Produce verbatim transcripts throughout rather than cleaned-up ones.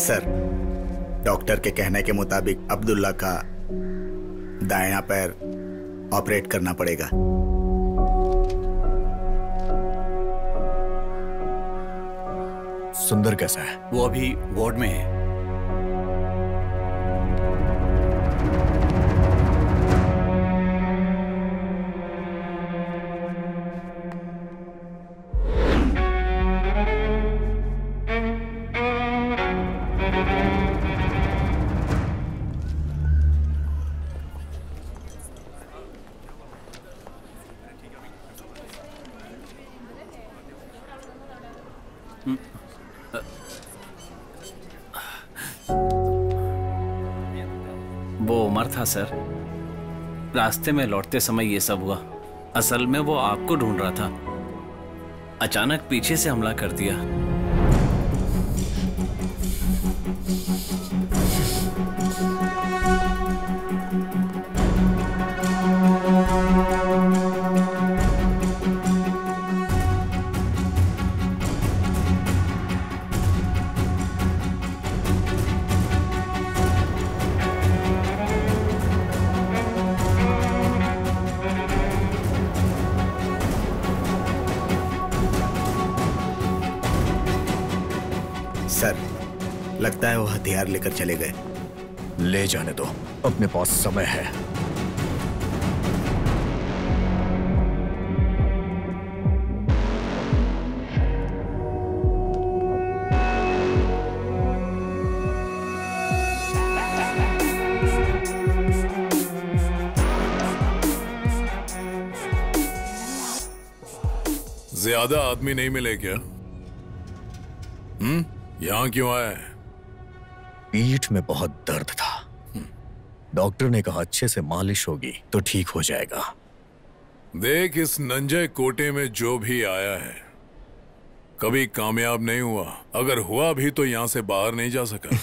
Sir, doctor के कहने के मुताबिक अब्दुल्ला का दाहिना पैर ऑपरेट करना पड़ेगा। सुंदर कैसा है? वो अभी वार्ड में है। वो उमर था सर। रास्ते में लौटते समय ये सब हुआ। असल में वो आपको ढूंढ रहा था, अचानक पीछे से हमला कर दिया। सर, लगता है वो हथियार लेकर चले गए। ले जाने दो, अपने पास समय है। ज्यादा आदमी नहीं मिले क्या? हम्म यहां क्यों आए? पीठ में बहुत दर्द था। डॉक्टर ने कहा अच्छे से मालिश होगी तो ठीक हो जाएगा। देख, इस नंजे कोटे में जो भी आया है कभी कामयाब नहीं हुआ। अगर हुआ भी तो यहां से बाहर नहीं जा सका।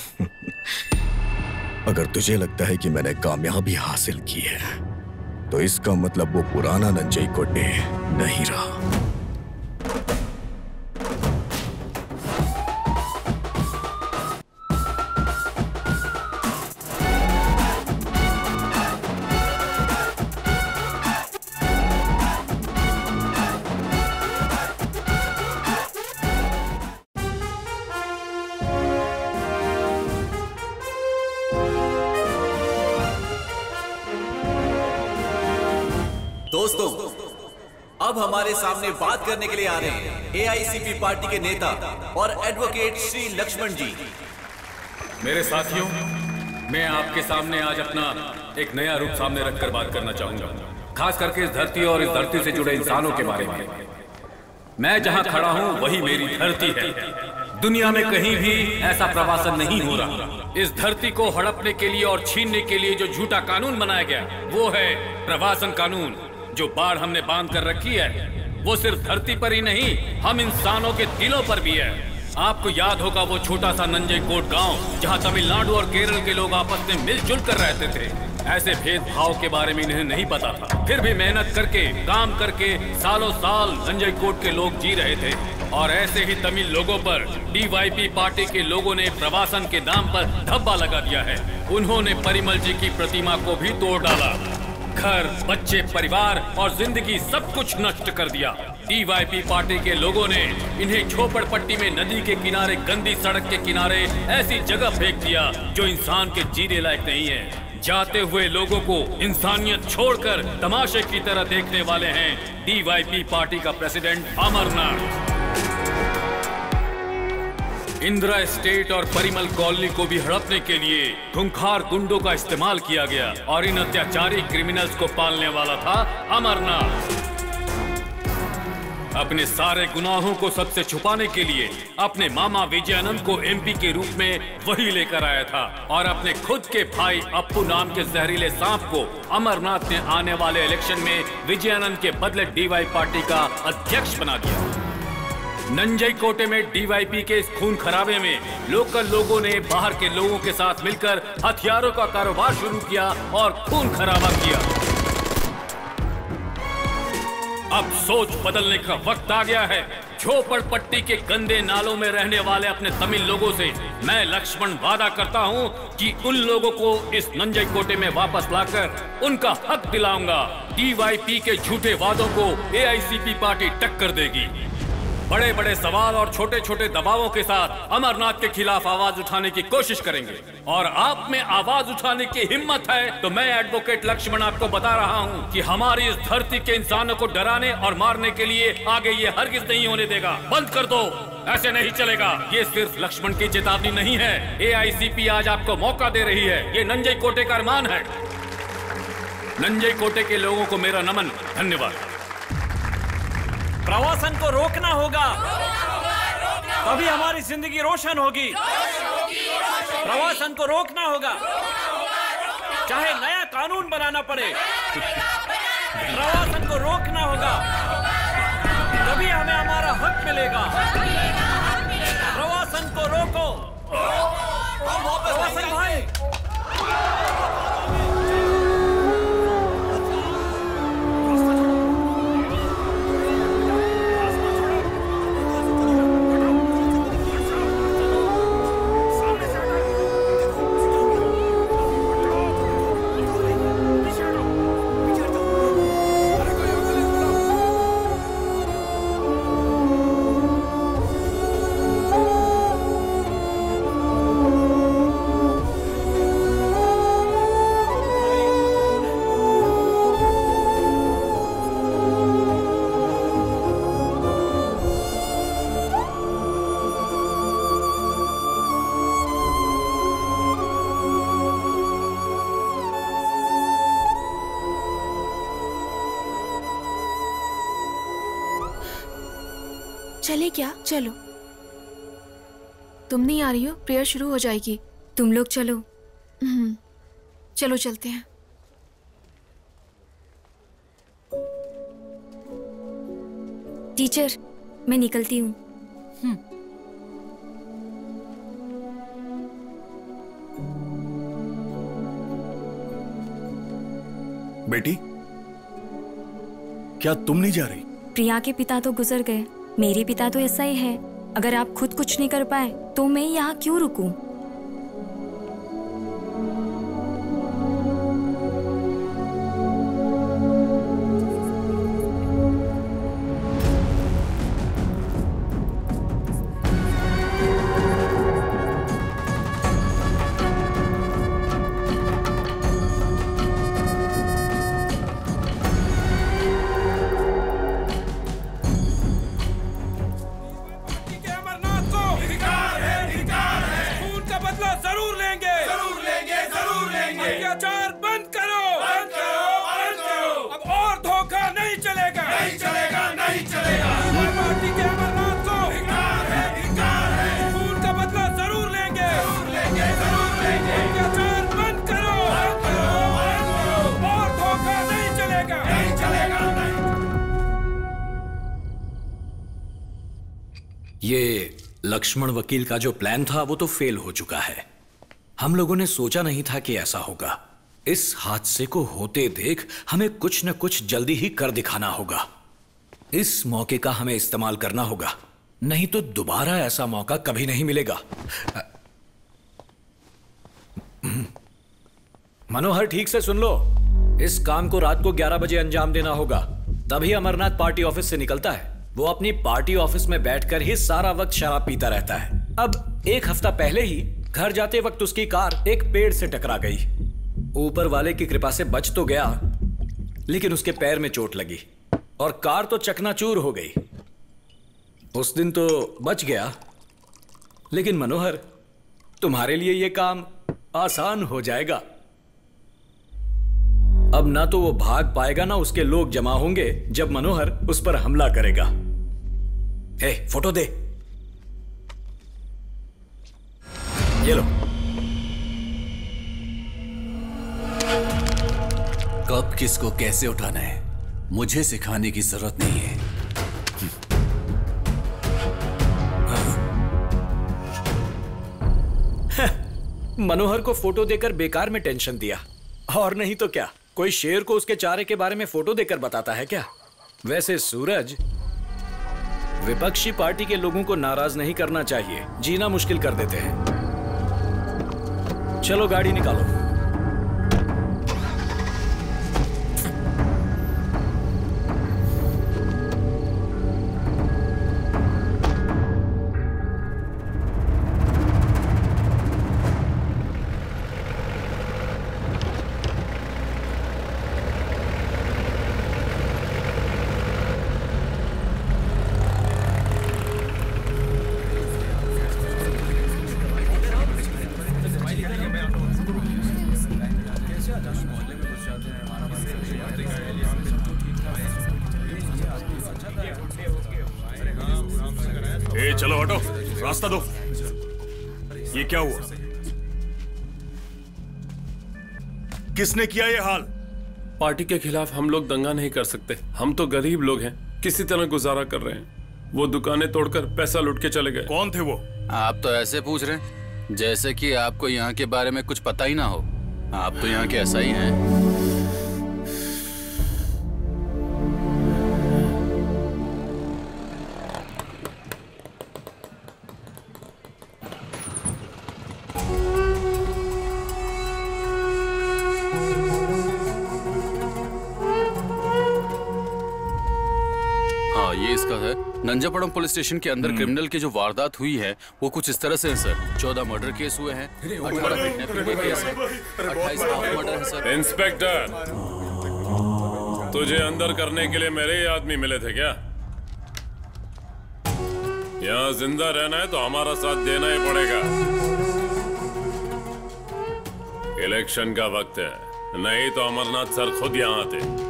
अगर तुझे लगता है कि मैंने कामयाबी हासिल की है तो इसका मतलब वो पुराना नंजई कोटे नहीं रहा। दोस्तों, अब हमारे सामने बात करने के लिए आ रहे हैं ए आई सी पी पार्टी के नेता और एडवोकेट श्री लक्ष्मण जी। मेरे साथियों, मैं आपके सामने आज अपना एक नया रूप सामने रखकर बात करना चाहूंगा, खास करके इस धरती और इस धरती से जुड़े इंसानों के बारे में। मैं जहां खड़ा हूं वही मेरी धरती है। दुनिया में कहीं भी ऐसा प्रवासन नहीं हो रहा। इस धरती को हड़पने के लिए और छीनने के लिए जो झूठा कानून बनाया गया वो है प्रवासन कानून। जो बाढ़ हमने बांध कर रखी है वो सिर्फ धरती पर ही नहीं, हम इंसानों के दिलों पर भी है। आपको याद होगा वो छोटा सा नंजई कोट गांव जहां तमिलनाडु और केरल के लोग आपस में मिलजुल कर रहते थे। ऐसे भेदभाव के बारे में इन्हें नहीं पता था, फिर भी मेहनत करके काम करके सालों साल नंजई कोट के लोग जी रहे थे। और ऐसे ही तमिल लोगों पर डी वाई पी पार्टी के लोगों ने प्रवासन के नाम पर धब्बा लगा दिया है। उन्होंने परिमल जी की प्रतिमा को भी तोड़ डाला, घर, बच्चे, परिवार और जिंदगी सब कुछ नष्ट कर दिया। डी वाई पी पार्टी के लोगों ने इन्हें झोपड़पट्टी में नदी के किनारे, गंदी सड़क के किनारे ऐसी जगह फेंक दिया जो इंसान के जीने लायक नहीं है। जाते हुए लोगों को इंसानियत छोड़कर तमाशे की तरह देखने वाले हैं डी वाई पी पार्टी का प्रेसिडेंट अमरनाथ। इंदिरा एस्टेट और परिमल कॉलोनी को भी हड़पने के लिए खूंखार गुंडों का इस्तेमाल किया गया और इन अत्याचारी क्रिमिनल्स को पालने वाला था अमरनाथ। अपने सारे गुनाहों को सबसे छुपाने के लिए अपने मामा विजयानंद को एम पी के रूप में वही लेकर आया था और अपने खुद के भाई अप्पू नाम के जहरीले सांप को अमरनाथ ने आने वाले इलेक्शन में विजयानंद के बदले डी वाई पार्टी का अध्यक्ष बना दिया। नंजई कोटे में डी वाई पी के इस खून खराबे में लोकल लोगों ने बाहर के लोगों के साथ मिलकर हथियारों का कारोबार शुरू किया और खून खराबा किया। अब सोच बदलने का वक्त आ गया है। झोपड़पट्टी के गंदे नालों में रहने वाले अपने तमिल लोगों से मैं लक्ष्मण वादा करता हूं कि उन लोगों को इस नंजई कोटे में वापस लाकर उनका हक दिलाऊंगा। टीवाईपी के झूठे वादों को एआईसीपी पार्टी टक्कर देगी। बड़े बड़े सवाल और छोटे छोटे दबावों के साथ अमरनाथ के खिलाफ आवाज उठाने की कोशिश करेंगे। और आप में आवाज उठाने की हिम्मत है तो मैं एडवोकेट लक्ष्मण आपको बता रहा हूं कि हमारी इस धरती के इंसानों को डराने और मारने के लिए आगे ये हरगिज नहीं होने देगा। बंद कर दो, ऐसे नहीं चलेगा। ये सिर्फ लक्ष्मण की चेतावनी नहीं है, एआईसीपी आज आपको मौका दे रही है। ये नंजई कोटे का अरमान है। नंजई कोटे के लोगों को मेरा नमन, धन्यवाद। प्रवासन को रोकना होगा, तभी हमारी जिंदगी रोशन होगी। प्रवासन को रोकना होगा, चाहे नया कानून बनाना पड़े। प्रवासन को रोकना होगा, तभी हमें हमारा हक मिलेगा। प्रवासन को रोको। प्रवासन भाई, चले क्या? चलो। तुम नहीं आ रही हो? प्रेयर शुरू हो जाएगी। तुम लोग चलो। हम्म, चलो चलते हैं। टीचर, मैं निकलती हूँ। बेटी, क्या तुम नहीं जा रही? प्रिया के पिता तो गुजर गए, मेरे पिता तो ऐसा ही है। अगर आप खुद कुछ नहीं कर पाए तो मैं यहाँ क्यों रुकूं? ये लक्ष्मण वकील का जो प्लान था वो तो फेल हो चुका है। हम लोगों ने सोचा नहीं था कि ऐसा होगा। इस हादसे को होते देख हमें कुछ न कुछ जल्दी ही कर दिखाना होगा। इस मौके का हमें इस्तेमाल करना होगा, नहीं तो दोबारा ऐसा मौका कभी नहीं मिलेगा। मनोहर, ठीक से सुन लो। इस काम को रात को ग्यारह बजे अंजाम देना होगा, तभी अमरनाथ पार्टी ऑफिस से निकलता है। वो अपनी पार्टी ऑफिस में बैठकर ही सारा वक्त शराब पीता रहता है। अब एक हफ्ता पहले ही घर जाते वक्त उसकी कार एक पेड़ से टकरा गई। ऊपर वाले की कृपा से बच तो गया, लेकिन उसके पैर में चोट लगी और कार तो चकनाचूर हो गई। उस दिन तो बच गया, लेकिन मनोहर, तुम्हारे लिए यह काम आसान हो जाएगा। अब ना तो वो भाग पाएगा, ना उसके लोग जमा होंगे जब मनोहर उस पर हमला करेगा। हे, फोटो दे। ये लो। कब किसको कैसे उठाना है मुझे सिखाने की जरूरत नहीं है। मनोहर को फोटो देकर बेकार में टेंशन दिया, और नहीं तो क्या। कोई शेर को उसके चारे के बारे में फोटो देकर बताता है क्या? वैसे सूरज, विपक्षी पार्टी के लोगों को नाराज नहीं करना चाहिए, जीना मुश्किल कर देते हैं। चलो गाड़ी निकालो। ए, चलो हटो, रास्ता दो। ये क्या हुआ? किसने किया ये हाल? पार्टी के खिलाफ हम लोग दंगा नहीं कर सकते। हम तो गरीब लोग हैं, किसी तरह गुजारा कर रहे हैं। वो दुकानें तोड़कर पैसा लूट के चले गए। कौन थे वो? आप तो ऐसे पूछ रहे हैं जैसे कि आपको यहाँ के बारे में कुछ पता ही ना हो। आप तो यहाँ के ऐसा ही हैं। नंजापड़म पुलिस स्टेशन के अंदर क्रिमिनल की जो वारदात हुई है वो कुछ इस तरह से है सर। चौदह मर्डर केस हुए हैं, अठारह किडनैपिंग के केस हैं, अट्ठाईस हाफ मर्डर है सर। इंस्पेक्टर, तुझे अंदर करने के लिए मेरे ही आदमी मिले थे क्या? यहाँ जिंदा रहना है तो हमारा साथ देना ही पड़ेगा। इलेक्शन का वक्त है, नहीं तो अमरनाथ सर खुद यहाँ आते।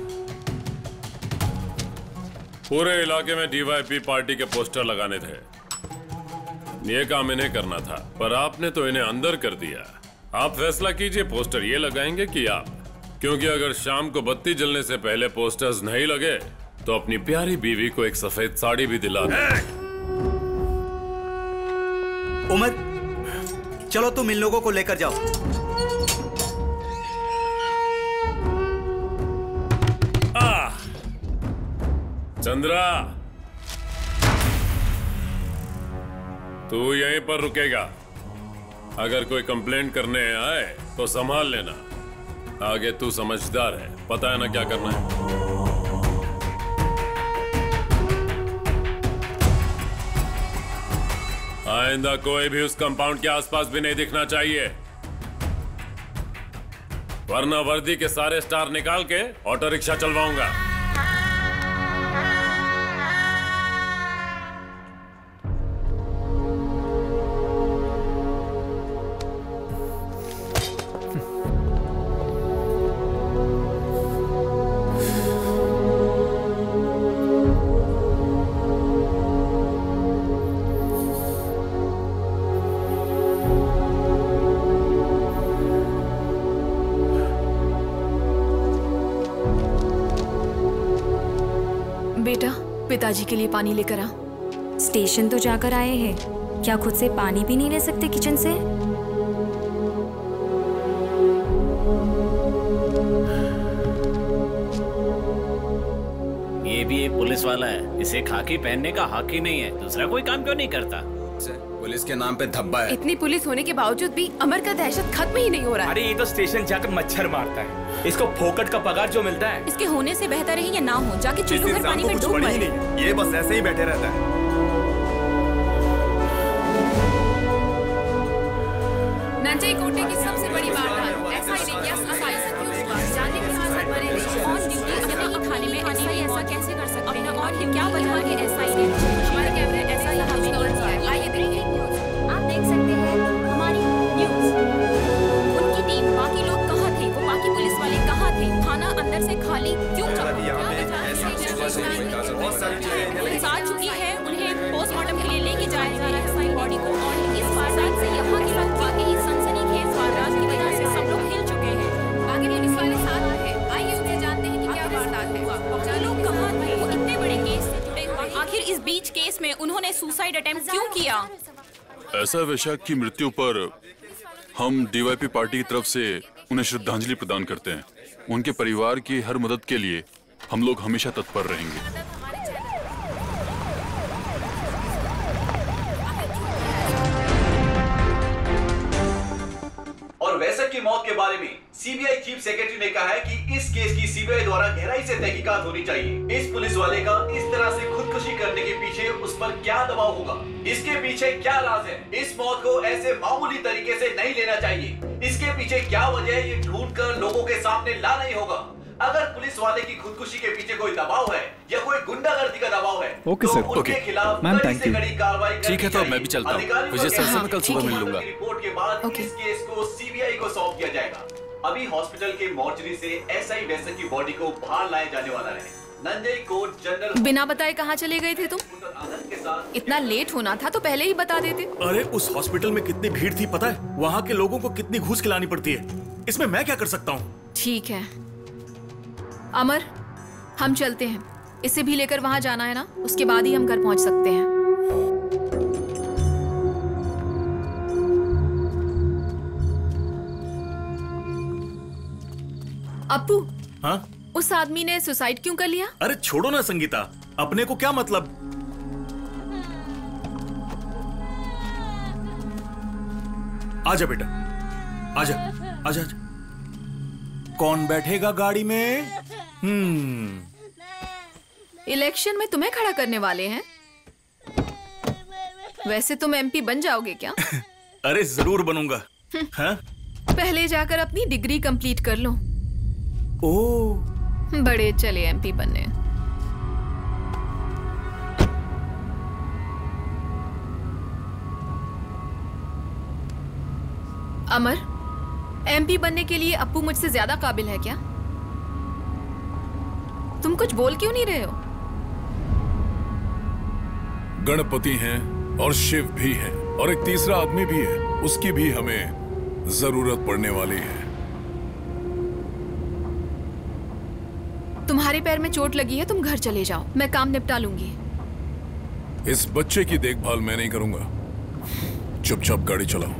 पूरे इलाके में डीवाईपी पार्टी के पोस्टर लगाने थे। ये काम इन्हें करना था, पर आपने तो इन्हें अंदर कर दिया। आप फैसला कीजिए, पोस्टर ये लगाएंगे कि आप? क्योंकि अगर शाम को बत्ती जलने से पहले पोस्टर्स नहीं लगे तो अपनी प्यारी बीवी को एक सफेद साड़ी भी दिला दे। उमर, चलो तुम इन लोगों को लेकर जाओ। चंद्रा, तू यहीं पर रुकेगा। अगर कोई कंप्लेंट करने आए तो संभाल लेना। आगे तू समझदार है, पता है ना क्या करना है। आइंदा कोई भी उस कंपाउंड के आसपास भी नहीं दिखना चाहिए, वरना वर्दी के सारे स्टार निकाल के ऑटो रिक्शा चलवाऊंगा। पिताजी के लिए पानी लेकर आ। स्टेशन तो जाकर आए हैं, क्या खुद से पानी भी नहीं ले सकते किचन से? ये भी एक पुलिस वाला है, इसे खाकी पहनने का हक ही नहीं है। दूसरा कोई काम क्यों नहीं करता? पुलिस के नाम पे धब्बा है। इतनी पुलिस होने के बावजूद भी अमर का दहशत खत्म ही नहीं हो रहा है। अरे ये तो स्टेशन जाकर मच्छर मारता है, इसको फोकट का पगार जो मिलता है। इसके होने से बेहतर है या ना हो, जाके चुल्लू भर पानी में डूब मरे। ये बस ऐसे ही बैठे रहता है। नंजई कोटे की सबसे बड़ी वारदात, ऐसा ही देखिए सफाई से क्यों हुआ, जाने के हाथ मरे नहीं। ऑन ड्यूटी अपने ही थाने में ऐसा ही ऐसा कैसे कर सकते हैं? और ये क्या वजह है कि ऐसा ही हमारे कैमरे ऐसा ही हमें नहीं किया। आइए देखिए, आप देख सकते हैं हमारी न्यूज़। उनकी टीम, बाकी लोग कहाँ थे? वो बाकी पुलिस वाले कहाँ थे? थाना अंदर से खाली क्यों रहा? पुलिस आ चुकी है, उन्हें पोस्टमार्टम के लिए लेके जाया जा रहा है बॉडी को। और इस वारदात से यहाँ के लोग वाकई सनसनीखेज वारदात की वजह से सब लोग हिल चुके हैं। बाकी पुलिस वाले साथ हैं, आइए उन्हें जानते हैं कि क्या वारदात है, लोग कहाँ थे, वो इतने बड़े केस से जुड़े हुए। आखिर इस बीच केस में उन्होंने सुसाइड अटेम्प्ट क्यों किया? ऐसा वैशाख की मृत्यु पर हम डीवाईपी पार्टी की तरफ से उन्हें श्रद्धांजलि प्रदान करते हैं। उनके परिवार की हर मदद के लिए हम लोग हमेशा तत्पर रहेंगे। और वैसक की मौत के बारे में सीबीआई चीफ सेक्रेटरी ने कहा है कि इस केस की सीबीआई द्वारा गहराई से तहकीकात होनी चाहिए। इस पुलिस वाले का इस तरह से खुदकुशी करने के पीछे उस पर क्या दबाव होगा, इसके पीछे क्या राज है। इस मौत को ऐसे मामूली तरीके से नहीं लेना चाहिए। इसके पीछे क्या वजह है ये ढूंढ कर लोगों के सामने लाना ही होगा। अगर पुलिस वाले की खुदकुशी के पीछे कोई दबाव है या कोई गुंडागर्दी का दबाव है ओके तो सर, उनके ओके खिलाफ मैम, कड़ी थैंक से यू। कड़ी कार्रवाई करनी ठीक है, तो चाहिए। मैं भी चलता हूँ। अधिकारियों विजय का सर से कहना मैं कल है सुबह कि मिल लूंगा। रिपोर्ट के बाद इस केस को सीबीआई को सौंप दिया जाएगा। अभी हॉस्पिटल के मॉर्चरी से एसआई वैसक की बॉडी को बाहर लाया जाने वाला है। नंजई कोर्ट जनरल बिना बताए कहाँ चले गए थे तुम? इतना लेट होना था तो पहले ही बता देते। अरे उस हॉस्पिटल में कितनी भीड़ थी पता है? वहाँ के लोगों को कितनी घूस खिलानी पड़ती है। इसमें मैं क्या कर सकता हूँ? ठीक है अमर, हम चलते हैं। इसे भी लेकर वहां जाना है ना, उसके बाद ही हम घर पहुंच सकते हैं। अप्पू, हाँ? उस आदमी ने सुसाइड क्यों कर लिया? अरे छोड़ो ना संगीता, अपने को क्या मतलब। आजा बेटा, आजा आजा आजा। कौन बैठेगा गाड़ी में? हम्म इलेक्शन में तुम्हें खड़ा करने वाले हैं? वैसे तुम एमपी बन जाओगे क्या? अरे जरूर बनूंगा। हाँ? पहले जाकर अपनी डिग्री कंप्लीट कर लो। ओह, बड़े चले एमपी बनने। अमर, एमपी बनने के लिए अप्पू मुझसे ज्यादा काबिल है क्या? तुम कुछ बोल क्यों नहीं रहे हो? गणपति हैं और शिव भी हैं और एक तीसरा आदमी भी है, उसकी भी हमें जरूरत पड़ने वाली है। तुम्हारे पैर में चोट लगी है, तुम घर चले जाओ, मैं काम निपटा लूंगी। इस बच्चे की देखभाल मैं नहीं करूंगा। चुपचाप गाड़ी चलाओ।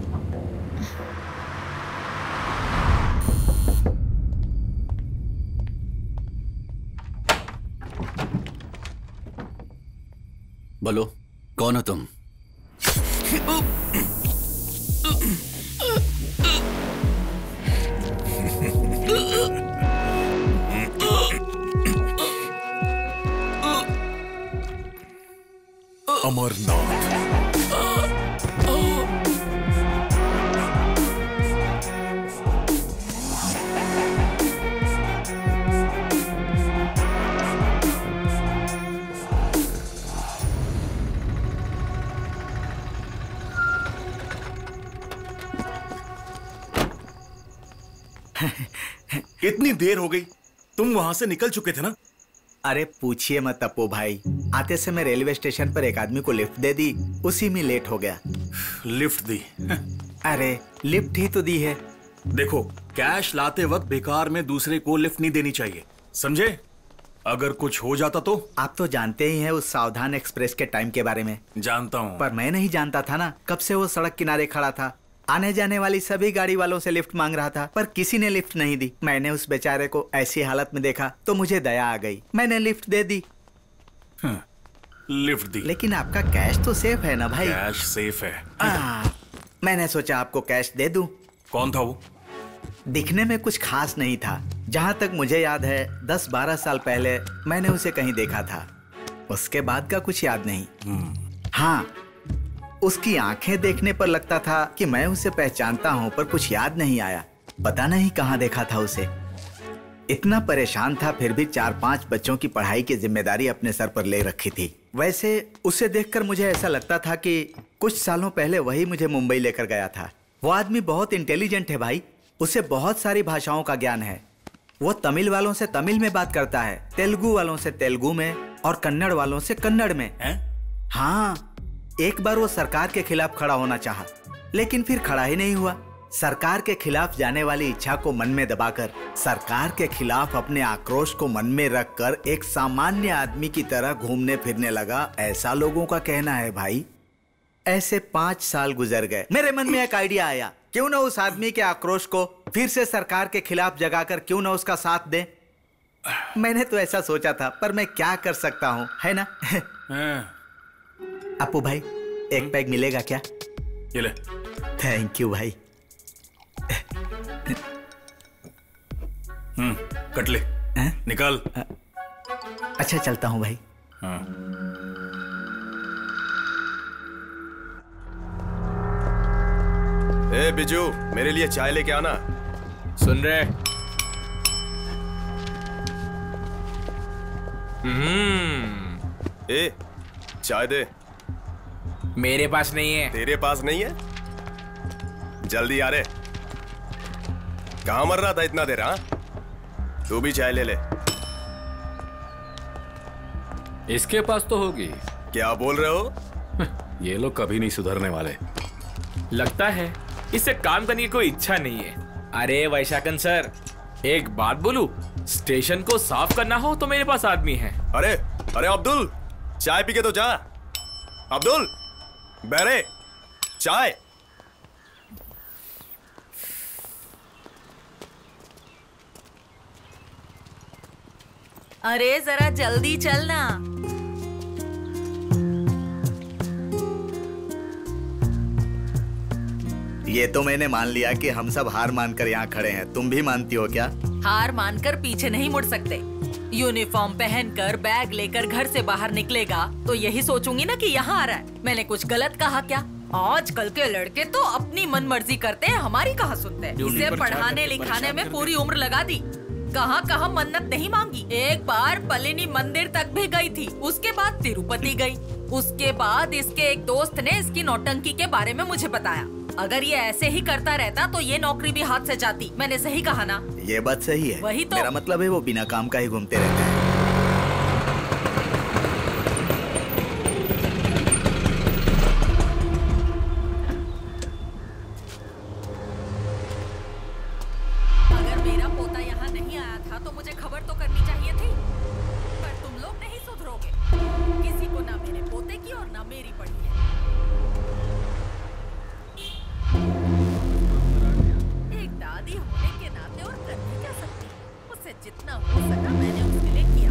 बोलो, कौन हो तुम? अमरनाथ। इतनी देर हो गई, तुम वहां से निकल चुके थे ना? अरे पूछिए मत अपू भाई, आते समय रेलवे स्टेशन पर एक आदमी को लिफ्ट दे दी, उसी में लेट हो गया। लिफ्ट दी? अरे लिफ्ट ही तो दी है। देखो, कैश लाते वक्त बेकार में दूसरे को लिफ्ट नहीं देनी चाहिए, समझे? अगर कुछ हो जाता तो? आप तो जानते ही हैं उस सावधान एक्सप्रेस के टाइम के बारे में। जानता हूँ। पर मैं नहीं जानता था ना, कब से वो सड़क किनारे खड़ा था, आने जाने वाली सभी गाड़ी वालों से लिफ्ट मांग रहा था, पर किसी ने लिफ्ट नहीं दी। मैंने उस बेचारे को ऐसी हालत में देखा तो मुझे दया आ गई, मैंने लिफ्ट दे दी। हाँ, लिफ्ट दी। लेकिन आपका कैश तो सेफ है ना भाई? कैश सेफ है। आ, मैंने सोचा आपको कैश दे दूं। कौन था वो? दिखने में कुछ खास नहीं था। जहां तक मुझे याद है, दस बारह साल पहले मैंने उसे कहीं देखा था, उसके बाद का कुछ याद नहीं। हाँ, उसकी आंखें देखने पर लगता था कि मैं उसे पहचानता हूं, पर कुछ याद नहीं आया। पता नहीं कहां देखा था उसे। इतना परेशान था, फिर भी चार पांच बच्चों की पढ़ाई की जिम्मेदारी अपने सर पर ले रखी थी। वैसे उसे देखकर मुझे ऐसा लगता था कि कुछ सालों पहले वही मुझे मुंबई लेकर गया था। वो आदमी बहुत इंटेलिजेंट है भाई, उसे बहुत सारी भाषाओं का ज्ञान है। वो तमिल वालों से तमिल में बात करता है, तेलुगु वालों से तेलुगु में और कन्नड़ वालों से कन्नड़ में। है? हाँ, एक बार वो सरकार के खिलाफ खड़ा होना चाहा, लेकिन फिर खड़ा ही नहीं हुआ। सरकार के खिलाफ जाने वाली इच्छा को मन में दबाकर, सरकार के खिलाफ अपने आक्रोश को मन में रखकर एक सामान्य आदमी की तरह घूमने फिरने लगा, ऐसा लोगों का कहना है भाई। ऐसे पांच साल गुजर गए, मेरे मन में एक आइडिया आया, क्यों ना उस आदमी के आक्रोश को फिर से सरकार के खिलाफ जगाकर क्यों ना उसका साथ दें। मैंने तो ऐसा सोचा था, पर मैं क्या कर सकता हूँ, है ना? अपू भाई, एक पैग मिलेगा क्या? ये ले। थैंक यू भाई। हम्म, कट ले। निकाल। अच्छा चलता हूँ भाई। हाँ। ए बिजू, मेरे लिए चाय लेके आना। सुन रहे? हम्म। ए, चाय दे। मेरे पास नहीं है। तेरे पास नहीं है? जल्दी आ रे। कहाँ मर रहा था इतना देर? हाँ, तू भी चाय ले ले। इसके पास तो होगी। क्या बोल रहे हो? ये लोग कभी नहीं सुधरने वाले। लगता है इससे काम करने की कोई इच्छा नहीं है। अरे वैशाखन सर, एक बात बोलूं, स्टेशन को साफ करना हो तो मेरे पास आदमी है। अरे अरे अब्दुल, चाय पी के तो जा। अब्दुल, बहरे, चाय। अरे जरा जल्दी चलना। ये तो मैंने मान लिया कि हम सब हार मानकर यहाँ खड़े हैं। तुम भी मानती हो क्या? हार मानकर पीछे नहीं मुड़ सकते। यूनिफॉर्म पहनकर बैग लेकर घर से बाहर निकलेगा तो यही सोचूंगी ना कि यहाँ आ रहा है। मैंने कुछ गलत कहा क्या? आजकल के लड़के तो अपनी मन मर्जी करते हैं, हमारी कहाँ सुनते हैं। इसे पढ़ाने लिखाने में पूरी उम्र लगा दी, कहाँ कहाँ मन्नत नहीं मांगी। एक बार पलिनी मंदिर तक भी गई थी, उसके बाद तिरुपति गई। उसके बाद इसके एक दोस्त ने इसकी नौटंकी के बारे में मुझे बताया। अगर ये ऐसे ही करता रहता तो ये नौकरी भी हाथ से जाती। मैंने सही कहा ना? ये बात सही है। वही तो। मेरा मतलब है वो बिना काम का ही घूमते रहते हैं। अगर मेरा पोता यहाँ नहीं आया था तो मुझे खबर तो करनी चाहिए थी। पर तुम लोग नहीं सुधरोगे। किसी को ना मेरे पोते की और ना मेरी पड़ी है। एक दादी होने के नाते और कर भी क्या सकती, उससे जितना हो सका मैंने उसके लिए किया।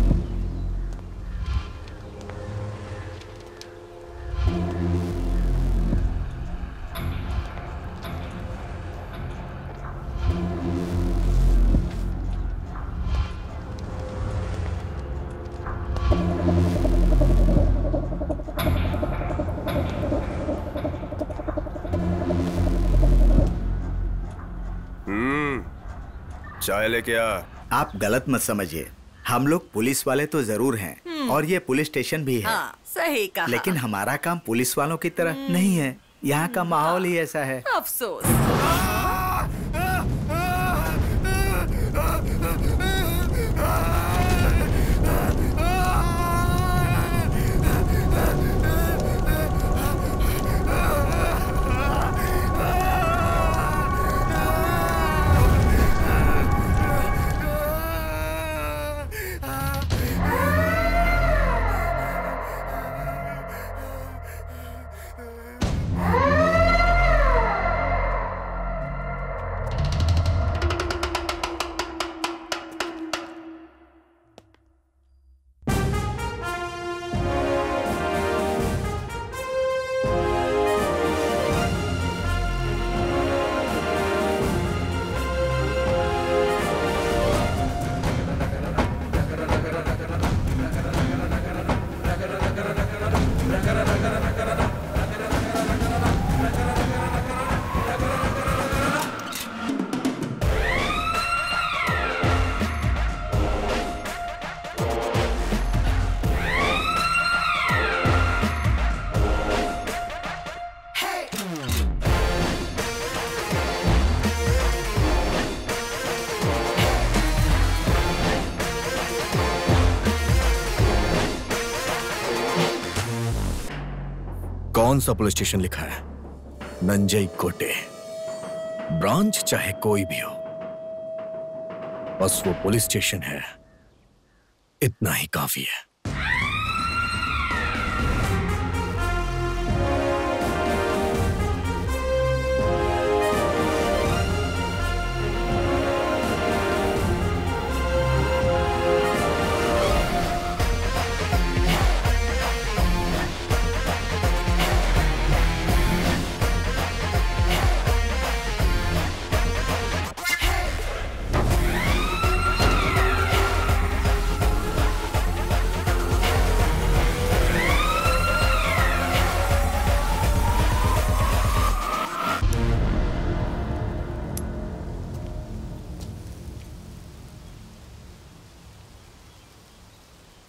चाय लेके आ। आप गलत मत समझिए, हम लोग पुलिस वाले तो जरूर हैं और ये पुलिस स्टेशन भी है। हाँ, सही कहा। लेकिन हमारा काम पुलिस वालों की तरह नहीं है। यहाँ का माहौल ही ऐसा है। अफसोस। कौन सा पुलिस स्टेशन लिखा है? नंजई कोटे। ब्रांच चाहे कोई भी हो, बस वो पुलिस स्टेशन है, इतना ही काफी है।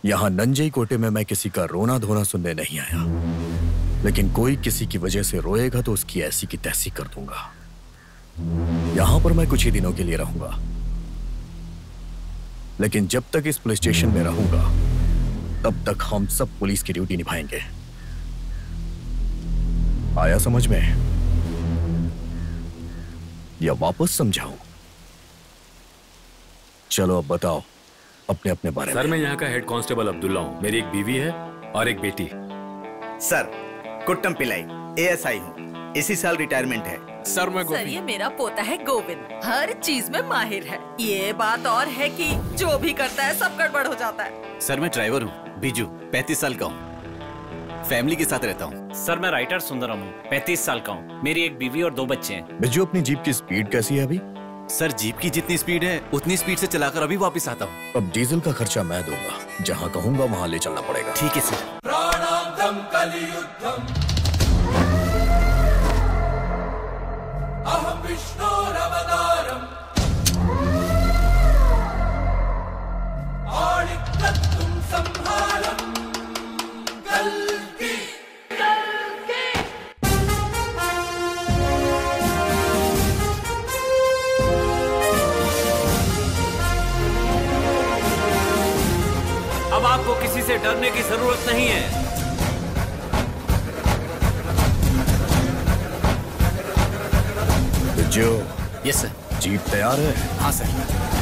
यहाँ नंजई कोटे में मैं किसी का रोना धोना सुनने नहीं आया, लेकिन कोई किसी की वजह से रोएगा तो उसकी ऐसी की तैसी कर दूंगा। यहां पर मैं कुछ ही दिनों के लिए रहूंगा, लेकिन जब तक इस पुलिस स्टेशन में रहूंगा तब तक हम सब पुलिस की ड्यूटी निभाएंगे। आया समझ में या वापस समझाऊं? चलो अब बताओ अपने अपने बारे में। सर मैं यहाँ का हेड कांस्टेबल अब्दुल्ला हूँ। मेरी एक बीवी है और एक बेटी। सर कुट्टम पिलाई, एएसआई हूँ, इसी साल रिटायरमेंट है। सर मैं सर ये मेरा पोता है गोविंद, हर चीज में माहिर है। ये बात और है कि जो भी करता है सब गड़बड़ हो जाता है। सर मैं ड्राइवर हूँ, बीजू, पैंतीस साल का हूँ, फैमिली के साथ रहता हूँ। सर मैं राइटर सुंदरम हूँ, पैंतीस साल का हूँ, मेरी एक बीवी और दो बच्चे हैं। बिजू अपनी जीप की स्पीड कैसी है अभी? सर जीप की जितनी स्पीड है उतनी स्पीड से चलाकर अभी वापस आता हूँ। अब डीजल का खर्चा मैं दूंगा, जहाँ कहूँगा वहाँ ले चलना पड़ेगा। ठीक है सर। प्राणांतम कलियुद्धम अहं विष्णोरवतारम् आणिक्यत्वं संहारम् कल्कि अब आपको किसी से डरने की जरूरत नहीं है। जो यस सर। जीप तैयार है? हाँ सर।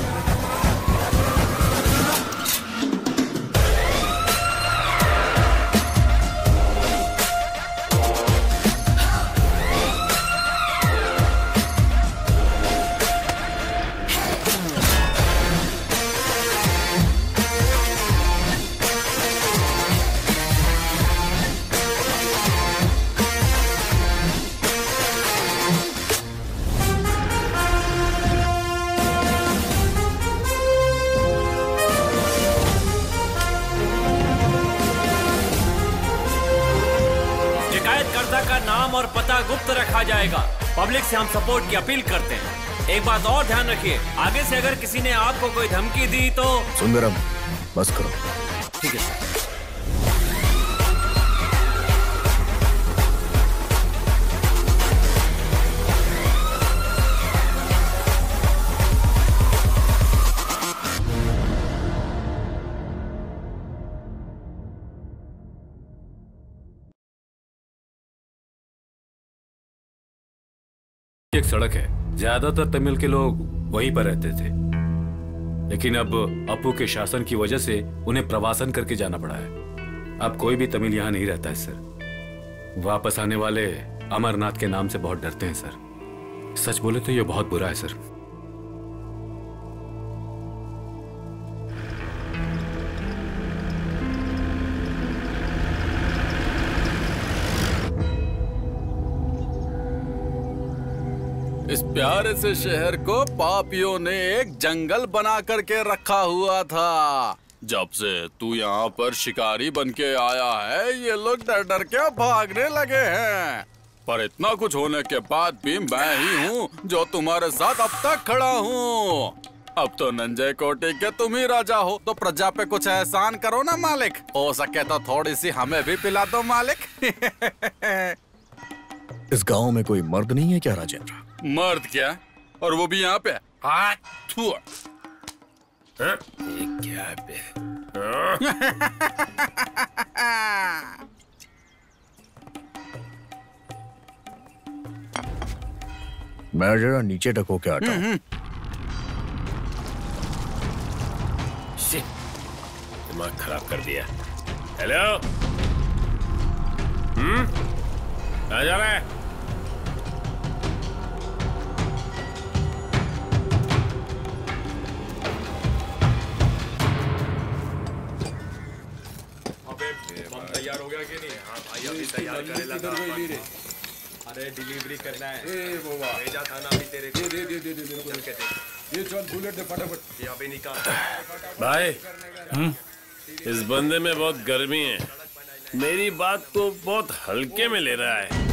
और पता गुप्त रखा जाएगा। पब्लिक से हम सपोर्ट की अपील करते हैं। एक बात और ध्यान रखिए, आगे से अगर किसी ने आपको कोई धमकी दी तो सुंदरम बस करो। ठीक है सर। एक सड़क है, ज्यादातर तमिल के लोग वहीं पर रहते थे, लेकिन अब अपू के शासन की वजह से उन्हें प्रवासन करके जाना पड़ा है। अब कोई भी तमिल यहाँ नहीं रहता है सर। वापस आने वाले अमरनाथ के नाम से बहुत डरते हैं सर। सच बोले तो ये बहुत बुरा है सर। इस प्यारे से शहर को पापियों ने एक जंगल बना करके रखा हुआ था। जब से तू यहाँ पर शिकारी बन के आया है, ये लोग डर डर के भागने लगे हैं। पर इतना कुछ होने के बाद भी मैं ही हूँ जो तुम्हारे साथ अब तक खड़ा हूँ। अब तो नंजय कोटे के तुम ही राजा हो, तो प्रजा पे कुछ एहसान करो ना मालिक। हो सके तो थोड़ी सी हमें भी पिला दो मालिक। इस गांव में कोई मर्द नहीं है क्या राजेंद्र? मर्द क्या, और वो भी यहाँ पे? हाँ, क्या पे? मैं जरा नीचे ढको के आता हूँ। दिमाग खराब कर दिया। हेलो, हम्म, कहाँ जा रहा है? तैयार हो गया कि नहीं? हाँ भाई अभी तैयार करे लगा। अरे डिलीवरी करना है। ए बाबा भेजा था ना अभी तेरे को। दे दे दे दे दे चल के दे। ये चल बुलेट दे फटाफट। ये अभी निकाल। भाई हम्म इस बंदे में बहुत गर्मी है, मेरी बात को बहुत हल्के में ले रहा है।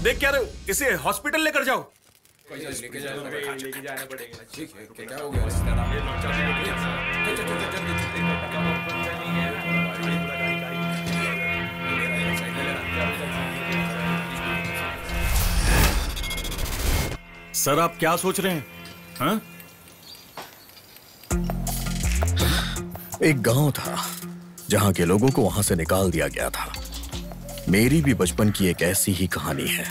देख क्या रहे हो? इसे हॉस्पिटल लेकर जाओ। लेके जाना पड़ेगा। ठीक है, क्या हो गया? सर आप क्या सोच रहे हैं? हाँ? एक गांव था जहां के लोगों को वहां से निकाल दिया गया था। मेरी भी बचपन की एक ऐसी ही कहानी है।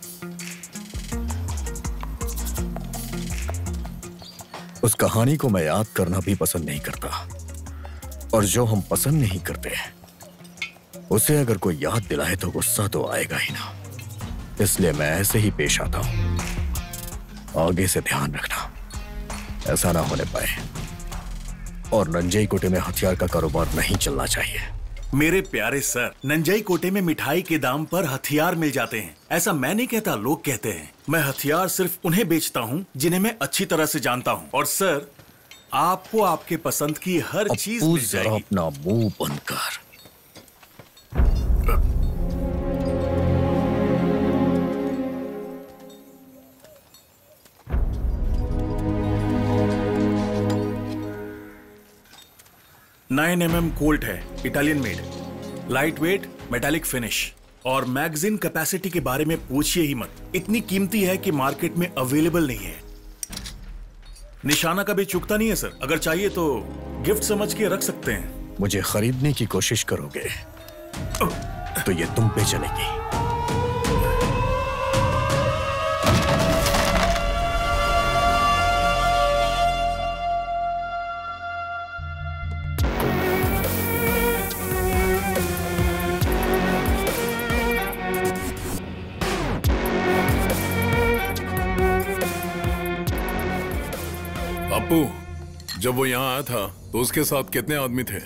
उस कहानी को मैं याद करना भी पसंद नहीं करता, और जो हम पसंद नहीं करते उसे अगर कोई याद दिलाए तो गुस्सा तो आएगा ही ना। इसलिए मैं ऐसे ही पेश आता हूं। आगे से ध्यान रखना ऐसा ना होने पाए, और नंजई कोटे में हथियार का कारोबार नहीं चलना चाहिए। मेरे प्यारे सर, नंजई कोटे में मिठाई के दाम पर हथियार मिल जाते हैं। ऐसा मैं नहीं कहता, लोग कहते हैं। मैं हथियार सिर्फ उन्हें बेचता हूं जिन्हें मैं अच्छी तरह से जानता हूं। और सर, आपको आपके पसंद की हर चीज मिल जाएगी। अपना मुंह बंद कर। नाइन एम एम कोल्ट है, Italian made, light weight, metallic finish, और मैगजीन कैपेसिटी के बारे में पूछिए ही मत। इतनी कीमती है कि मार्केट में अवेलेबल नहीं है। निशाना कभी चुकता नहीं है सर। अगर चाहिए तो गिफ्ट समझ के रख सकते हैं। मुझे खरीदने की कोशिश करोगे तो ये तुम पे चलेगी। अपू, जब वो यहाँ आया था तो उसके साथ कितने आदमी थे?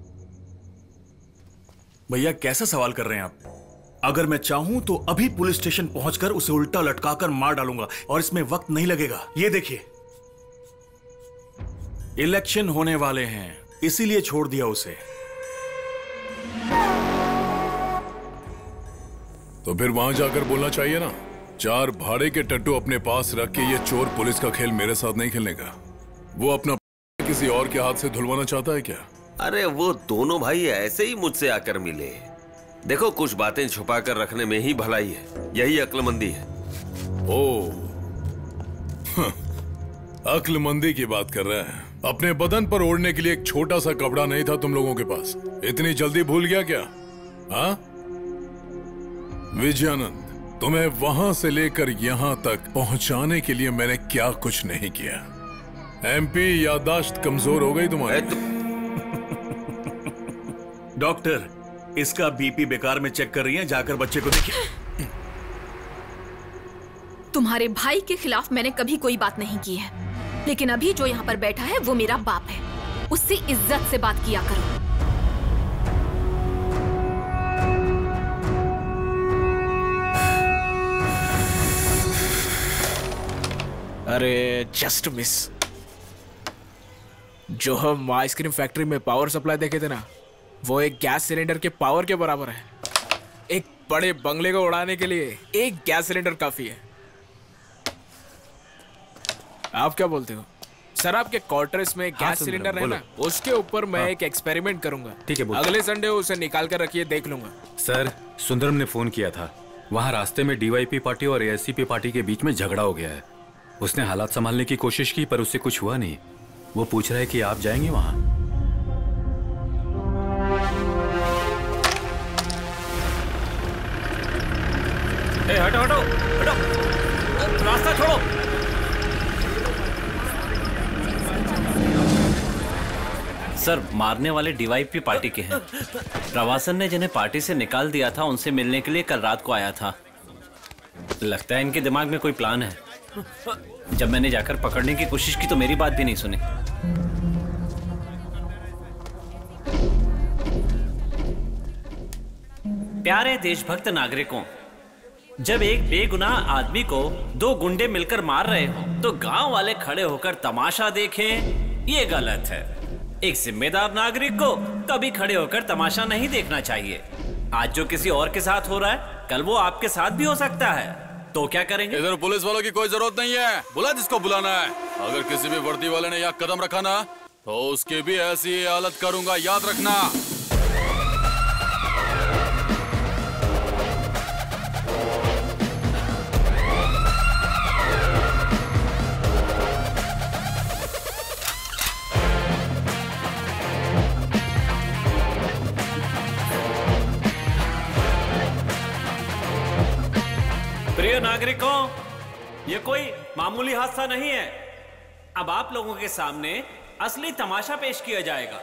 भैया कैसा सवाल कर रहे हैं आप? अगर मैं चाहूं तो अभी पुलिस स्टेशन पहुंचकर उसे उल्टा लटकाकर मार डालूंगा, और इसमें वक्त नहीं लगेगा। ये देखिए, इलेक्शन होने वाले हैं, इसीलिए छोड़ दिया उसे। तो फिर वहां जाकर बोलना चाहिए ना, चार भाड़े के टट्टू अपने पास रख के ये चोर पुलिस का खेल मेरे साथ नहीं खेलने का। वो अपना किसी और के हाथ से धुलवाना चाहता है क्या? अरे वो दोनों भाई ऐसे ही मुझसे आकर मिले। देखो, कुछ बातें छुपा कर रखने में ही भलाई है, यही अक्लमंदी है। ओ, अक्लमंदी की बात कर रहा है। अपने बदन पर ओढ़ने के लिए एक छोटा सा कपड़ा नहीं था तुम लोगों के पास? इतनी जल्दी भूल गया क्या? हाँ विजयानंद, तुम्हें वहां से लेकर यहां तक पहुंचाने के लिए मैंने क्या कुछ नहीं किया। एमपी, याददाश्त कमजोर हो गई तुम्हारी। डॉक्टर, इसका बीपी बेकार में चेक कर रही हैं, जाकर बच्चे को देखिए। तुम्हारे भाई के खिलाफ मैंने कभी कोई बात नहीं की है, लेकिन अभी जो यहाँ पर बैठा है वो मेरा बाप है, उससे इज्जत से बात किया करो। अरे जस्ट मिस। जो हम आइसक्रीम फैक्ट्री में पावर सप्लाई देखे थे ना, वो एक गैस सिलेंडर के पावर के बराबर है। एक बड़े बंगले को उड़ाने के लिए एक गैस सिलेंडर काफी है। आप क्या बोलते हो सर? आपके क्वार्टर्स में हाँ, गैस सिलेंडर है ना, उसके ऊपर मैं हाँ। एक एक्सपेरिमेंट करूंगा। ठीक है, बोलो। अगले संडे उसे निकाल कर रखिए, देख लूंगा। सर, सुंदरम ने फोन किया था। वहाँ रास्ते में डीवाईपी पार्टी और एएससीपी पार्टी के बीच में झगड़ा हो गया है। उसने हालात संभालने की कोशिश की पर उससे कुछ हुआ नहीं। वो पूछ रहा है कि आप जाएंगे वहाँ? ए, हटो हटो हटो, रास्ता छोड़ो। सर, मारने वाले डीवाईपी पार्टी के हैं। प्रवासन ने जिन्हें पार्टी से निकाल दिया था उनसे मिलने के लिए कल रात को आया था। लगता है इनके दिमाग में कोई प्लान है। जब मैंने जाकर पकड़ने की कोशिश की तो मेरी बात भी नहीं सुनी। प्यारे देशभक्त नागरिकों, जब एक बेगुनाह आदमी को दो गुंडे मिलकर मार रहे हो तो गांव वाले खड़े होकर तमाशा देखें, ये गलत है। एक जिम्मेदार नागरिक को कभी खड़े होकर तमाशा नहीं देखना चाहिए। आज जो किसी और के साथ हो रहा है कल वो आपके साथ भी हो सकता है, तो क्या करेंगे? इधर पुलिस वालों की कोई जरूरत नहीं है, बुला जिसको बुलाना है। अगर किसी भी वर्दी वाले ने यहाँ कदम रखा ना तो उसकी भी ऐसी हालत करूंगा, याद रखना। प्रिय नागरिकों, ये कोई मामूली हादसा नहीं है। अब आप लोगों के सामने असली तमाशा पेश किया जाएगा।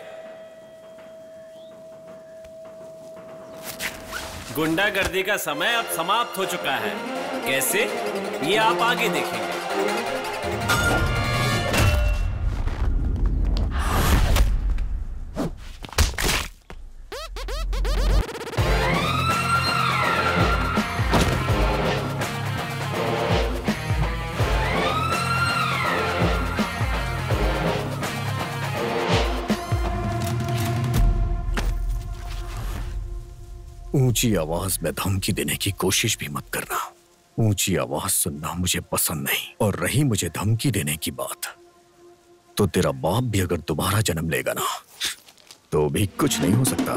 गुंडागर्दी का समय अब समाप्त हो चुका है। कैसे? ये आप आगे देखेंगे। ऊंची आवाज में धमकी देने की कोशिश भी मत करना। ऊंची आवाज सुनना मुझे पसंद नहीं। और रही मुझे धमकी देने की बात, तो तेरा बाप भी अगर दोबारा जन्म लेगा ना तो भी कुछ नहीं हो सकता।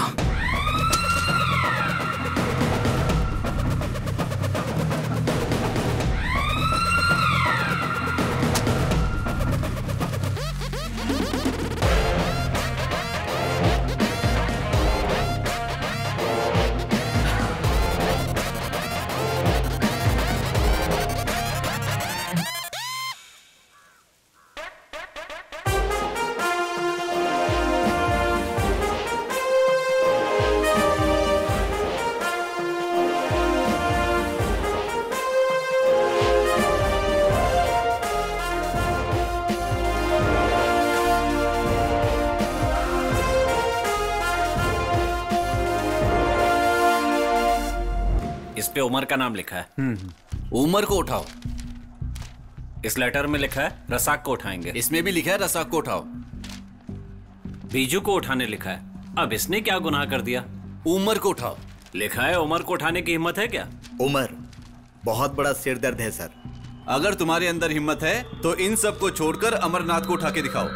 इस पे उमर का नाम लिखा है। उमर को उठाओ। इस लेटर में लिखा है रसाक को उठाएंगे। इसमें भी लिखा है रसाक को उठाओ। बीजू को उठाने लिखा है। अब इसने क्या गुनाह कर दिया? उमर को उठाओ। लिखा है उमर को उठाने की हिम्मत है क्या? उमर, बहुत बड़ा सिर दर्द है सर। अगर तुम्हारे अंदर हिम्मत है तो इन सब को छोड़कर अमरनाथ को उठा के दिखाओ।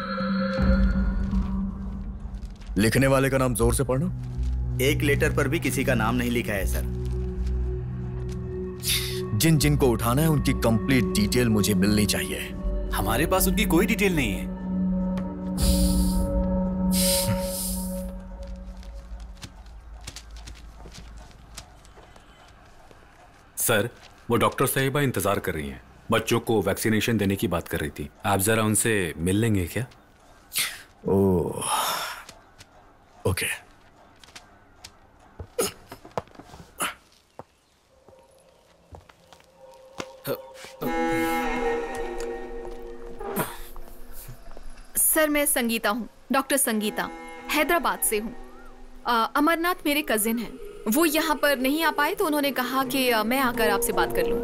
लिखने वाले का नाम जोर से पढ़ना। एक लेटर पर भी किसी का नाम नहीं लिखा है सर। जिन जिन को उठाना है उनकी कंप्लीट डिटेल मुझे मिलनी चाहिए। हमारे पास उनकी कोई डिटेल नहीं है। सर, वो डॉक्टर साहिबा इंतजार कर रही हैं। बच्चों को वैक्सीनेशन देने की बात कर रही थी। आप जरा उनसे मिल लेंगे क्या? ओह, ओके। सर, मैं संगीता हूँ, डॉक्टर संगीता, हैदराबाद से हूँ। अमरनाथ मेरे कजिन हैं। वो यहाँ पर नहीं आ पाए तो उन्होंने कहा कि आ, मैं आकर आपसे बात कर लूँ।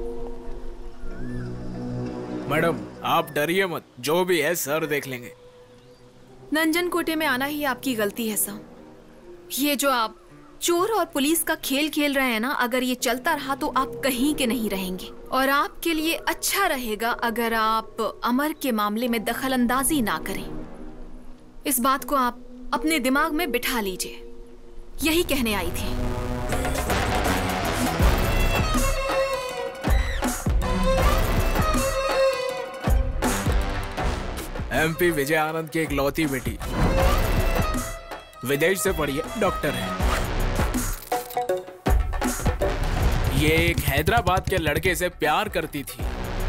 मैडम, आप डरिए मत, जो भी है सर देख लेंगे। नंजन कोटे में आना ही आपकी गलती है सर। ये जो आप चोर और पुलिस का खेल खेल रहे हैं ना, अगर ये चलता रहा तो आप कहीं के नहीं रहेंगे। और आपके लिए अच्छा रहेगा अगर आप अमर के मामले में दखल अंदाजी ना करें। इस बात को आप अपने दिमाग में बिठा लीजिए। यही कहने आई थी। एमपी विजय आनंद की एक लौती बेटी, विदेश से पढ़ी है, डॉक्टर है। ये एक हैदराबाद के लड़के से प्यार करती थी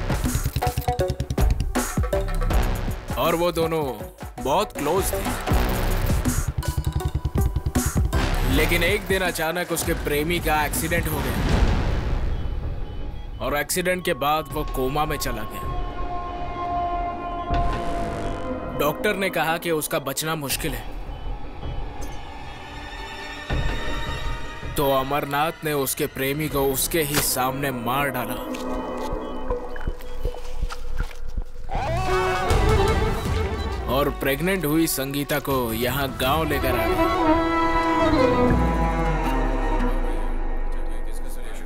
और वो दोनों बहुत क्लोज थे। लेकिन एक दिन अचानक उसके प्रेमी का एक्सीडेंट हो गया और एक्सीडेंट के बाद वो कोमा में चला गया। डॉक्टर ने कहा कि उसका बचना मुश्किल है। तो अमरनाथ ने उसके प्रेमी को उसके ही सामने मार डाला। और प्रेग्नेंट हुई संगीता को यहाँ गांव लेकर आया।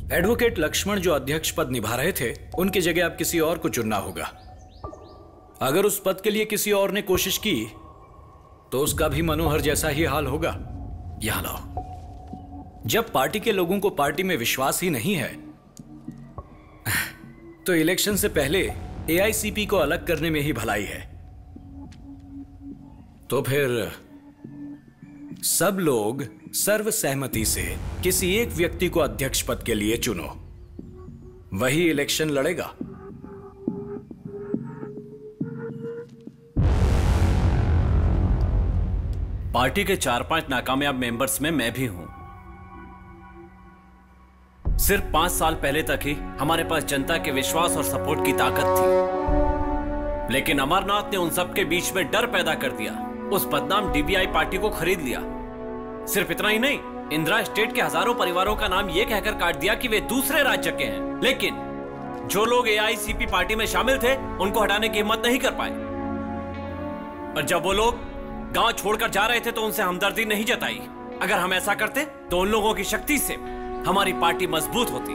एडवोकेट लक्ष्मण जो अध्यक्ष पद निभा रहे थे, उनकी जगह अब किसी और को चुनना होगा। अगर उस पद के लिए किसी और ने कोशिश की तो उसका भी मनोहर जैसा ही हाल होगा। यहां लाओ। जब पार्टी के लोगों को पार्टी में विश्वास ही नहीं है तो इलेक्शन से पहले एआईसीपी को अलग करने में ही भलाई है। तो फिर सब लोग सर्वसहमति से किसी एक व्यक्ति को अध्यक्ष पद के लिए चुनो, वही इलेक्शन लड़ेगा। पार्टी के चार पांच नाकामयाब मेंबर्स में मैं भी हूं। सिर्फ पांच साल पहले तक ही हमारे पास जनता के विश्वास और सपोर्ट की ताकत थी, लेकिन अमरनाथ ने उन सब के बीच में डर पैदा कर दिया। उस बदनाम डीबीआई पार्टी को खरीद लिया। सिर्फ इतना ही नहीं, इंदिरा स्टेट के हजारों परिवारों का नाम यह कहकर काट दिया कि वे दूसरे राज्य के हैं। लेकिन जो लोग एआईसीपी पार्टी में शामिल थे, उनको हटाने की हिम्मत नहीं कर पाए। और जब वो लोग गांव छोड़कर जा रहे थे तो उनसे हमदर्दी नहीं जताई। अगर हम ऐसा करते तो उन लोगों की शक्ति से हमारी पार्टी मजबूत होती।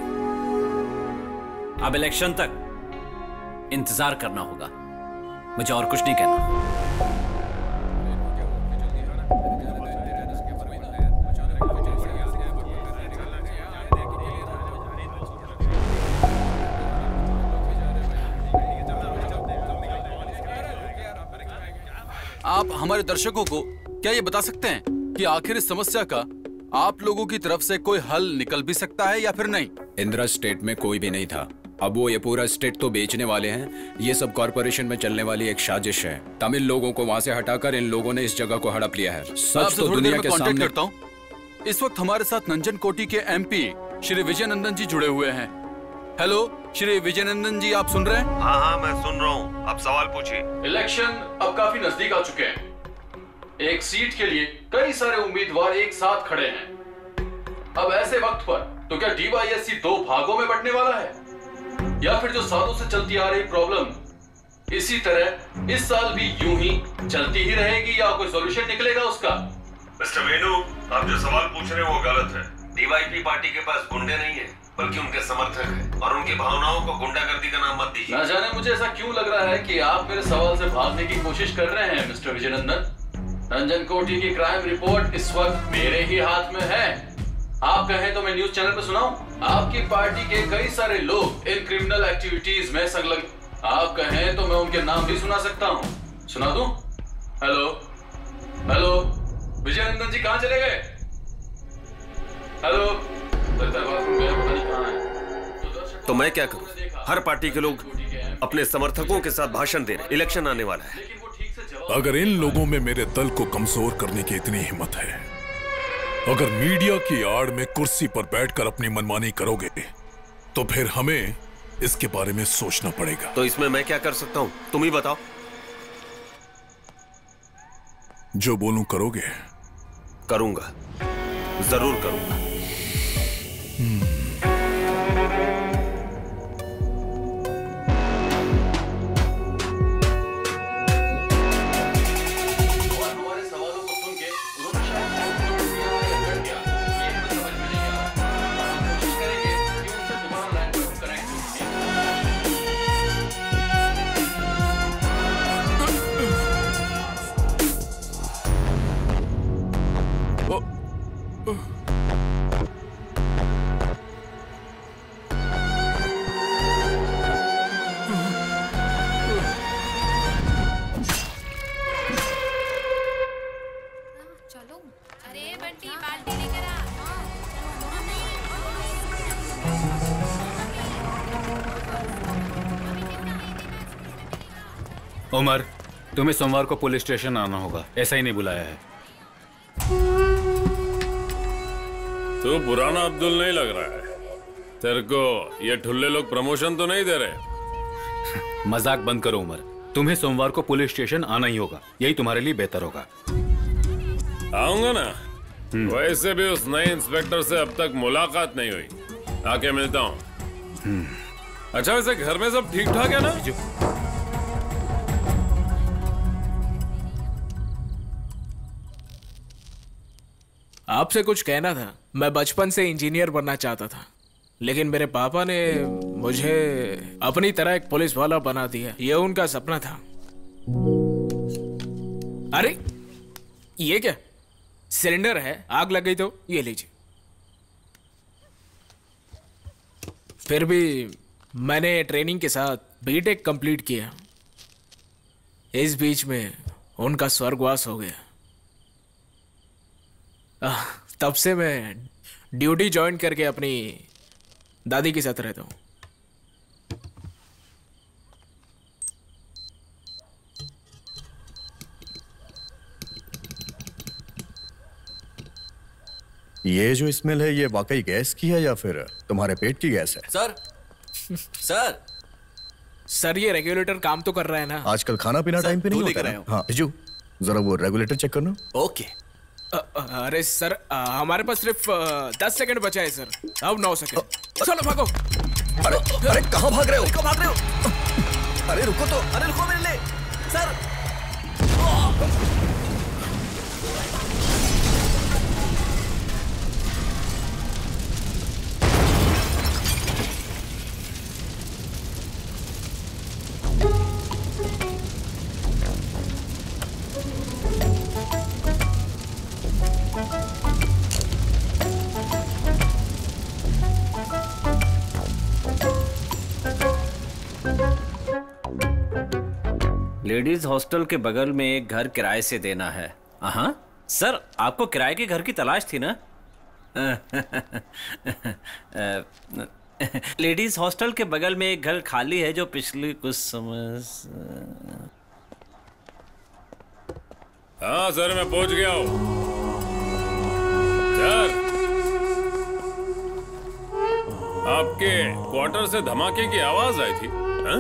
अब इलेक्शन तक इंतजार करना होगा। मुझे और कुछ नहीं कहना। आप हमारे दर्शकों को क्या ये बता सकते हैं कि आखिर इस समस्या का आप लोगों की तरफ से कोई हल निकल भी सकता है या फिर नहीं? इंदिरा स्टेट में कोई भी नहीं था। अब वो ये पूरा स्टेट तो बेचने वाले हैं। ये सब कॉर्पोरेशन में चलने वाली एक साजिश है। तमिल लोगों को वहाँ से हटाकर इन लोगों ने इस जगह को हड़प लिया है। सच तो दुनिया के सामने करता हूँ। इस वक्त हमारे साथ नंजन कोटी के एमपी श्री विजय नंदन जी जुड़े हुए हैं। हेलो श्री विजय नंदन जी, आप सुन रहे हैं? हाँ हाँ मैं सुन रहा हूँ। अब सवाल पूछिए। इलेक्शन अब काफी नजदीक आ चुके हैं। एक सीट के लिए कई सारे उम्मीदवार एक साथ खड़े हैं। अब ऐसे वक्त पर तो क्या डीवाईएससी दो भागों में बंटने वाला है, या फिर जो सालों से चलती आ रही प्रॉब्लम इसी तरह इस साल भी यूं ही चलती ही रहेगी, या कोई सॉल्यूशन निकलेगा उसका? मिस्टर वेणु, आप जो सवाल पूछ रहे हैं वो गलत है। डीवाईपी पार्टी के पास गुंडे नहीं है, बल्कि उनके समर्थक हैं, और उनकी भावनाओं को गुंडागर्दी का नाम मत दीजिए। ना जाने मुझे ऐसा क्यों लग रहा है कि आप मेरे सवाल से भागने की कोशिश कर रहे हैं मिस्टर विजय नंदन। नंजन कोटी की क्राइम रिपोर्ट इस वक्त मेरे ही हाथ में है। आप कहें तो मैं न्यूज चैनल पर सुनाऊं? आपकी पार्टी के कई सारे लोग इन क्रिमिनल एक्टिविटीज में संलग्न। आप कहें तो मैं उनके नाम भी सुना सकता हूं। सुना दूं? हेलो हेलो विजय नंदन जी कहां चले गए? हेलो, तो मैं क्या करूं? हर पार्टी के लोग अपने समर्थकों के साथ भाषण दे रहे। इलेक्शन आने वाला है। अगर इन लोगों में मेरे दल को कमजोर करने की इतनी हिम्मत है, अगर मीडिया की आड़ में कुर्सी पर बैठकर अपनी मनमानी करोगे, तो फिर हमें इसके बारे में सोचना पड़ेगा। तो इसमें मैं क्या कर सकता हूं, तुम ही बताओ। जो बोलूं करोगे? करूंगा, जरूर करूंगा। उमर, तुम्हें सोमवार को पुलिस स्टेशन आना होगा। ऐसा ही नहीं बुलाया है। तू पुराना अब्दुल नहीं लग रहा है। तेरे को ये ठुल्ले लोग प्रमोशन तो नहीं दे रहे? मजाक बंद करो उमर। तुम्हें सोमवार को पुलिस स्टेशन आना ही होगा। यही तुम्हारे लिए बेहतर होगा। आऊंगा ना। वैसे भी उस नए इंस्पेक्टर से अब तक मुलाकात नहीं हुई। आके मिलता हूँ। अच्छा, वैसे घर में सब ठीक ठाक है ना? आपसे कुछ कहना था। मैं बचपन से इंजीनियर बनना चाहता था, लेकिन मेरे पापा ने मुझे अपनी तरह एक पुलिस वाला बना दिया। ये उनका सपना था। अरे ये क्या, सिलेंडर है, आग लग गई तो ये लीजिए। फिर भी मैंने ट्रेनिंग के साथ बीटेक कंप्लीट किया। इस बीच में उनका स्वर्गवास हो गया। आह, तब से मैं ड्यूटी ज्वाइन करके अपनी दादी के साथ रहता हूँ। ये जो स्मेल है ये वाकई गैस की है या फिर तुम्हारे पेट की गैस है? सर सर सर ये रेगुलेटर काम तो कर रहा है ना? आजकल खाना पीना टाइम पे नहीं होता है। हाँ बिजू, जरा वो रेगुलेटर चेक करना। ओके। अरे सर आ, हमारे पास सिर्फ दस सेकंड बचा है सर। अब नौ सेकंड। चलो भागो। अरे अरे कहाँ भाग रहे हो? कहाँ भाग रहे हो? अरे रुको तो। अरे रुको मेरे लिए सर। लेडीज हॉस्टल के बगल में एक घर किराए से देना है। हाँ सर, आपको किराए के घर की तलाश थी ना? लेडीज हॉस्टल के बगल में एक घर खाली है जो पिछले कुछ समय से... हाँ सर, मैं पहुंच गया हूँ। सर, आपके क्वार्टर से धमाके की आवाज आई थी। हाँ?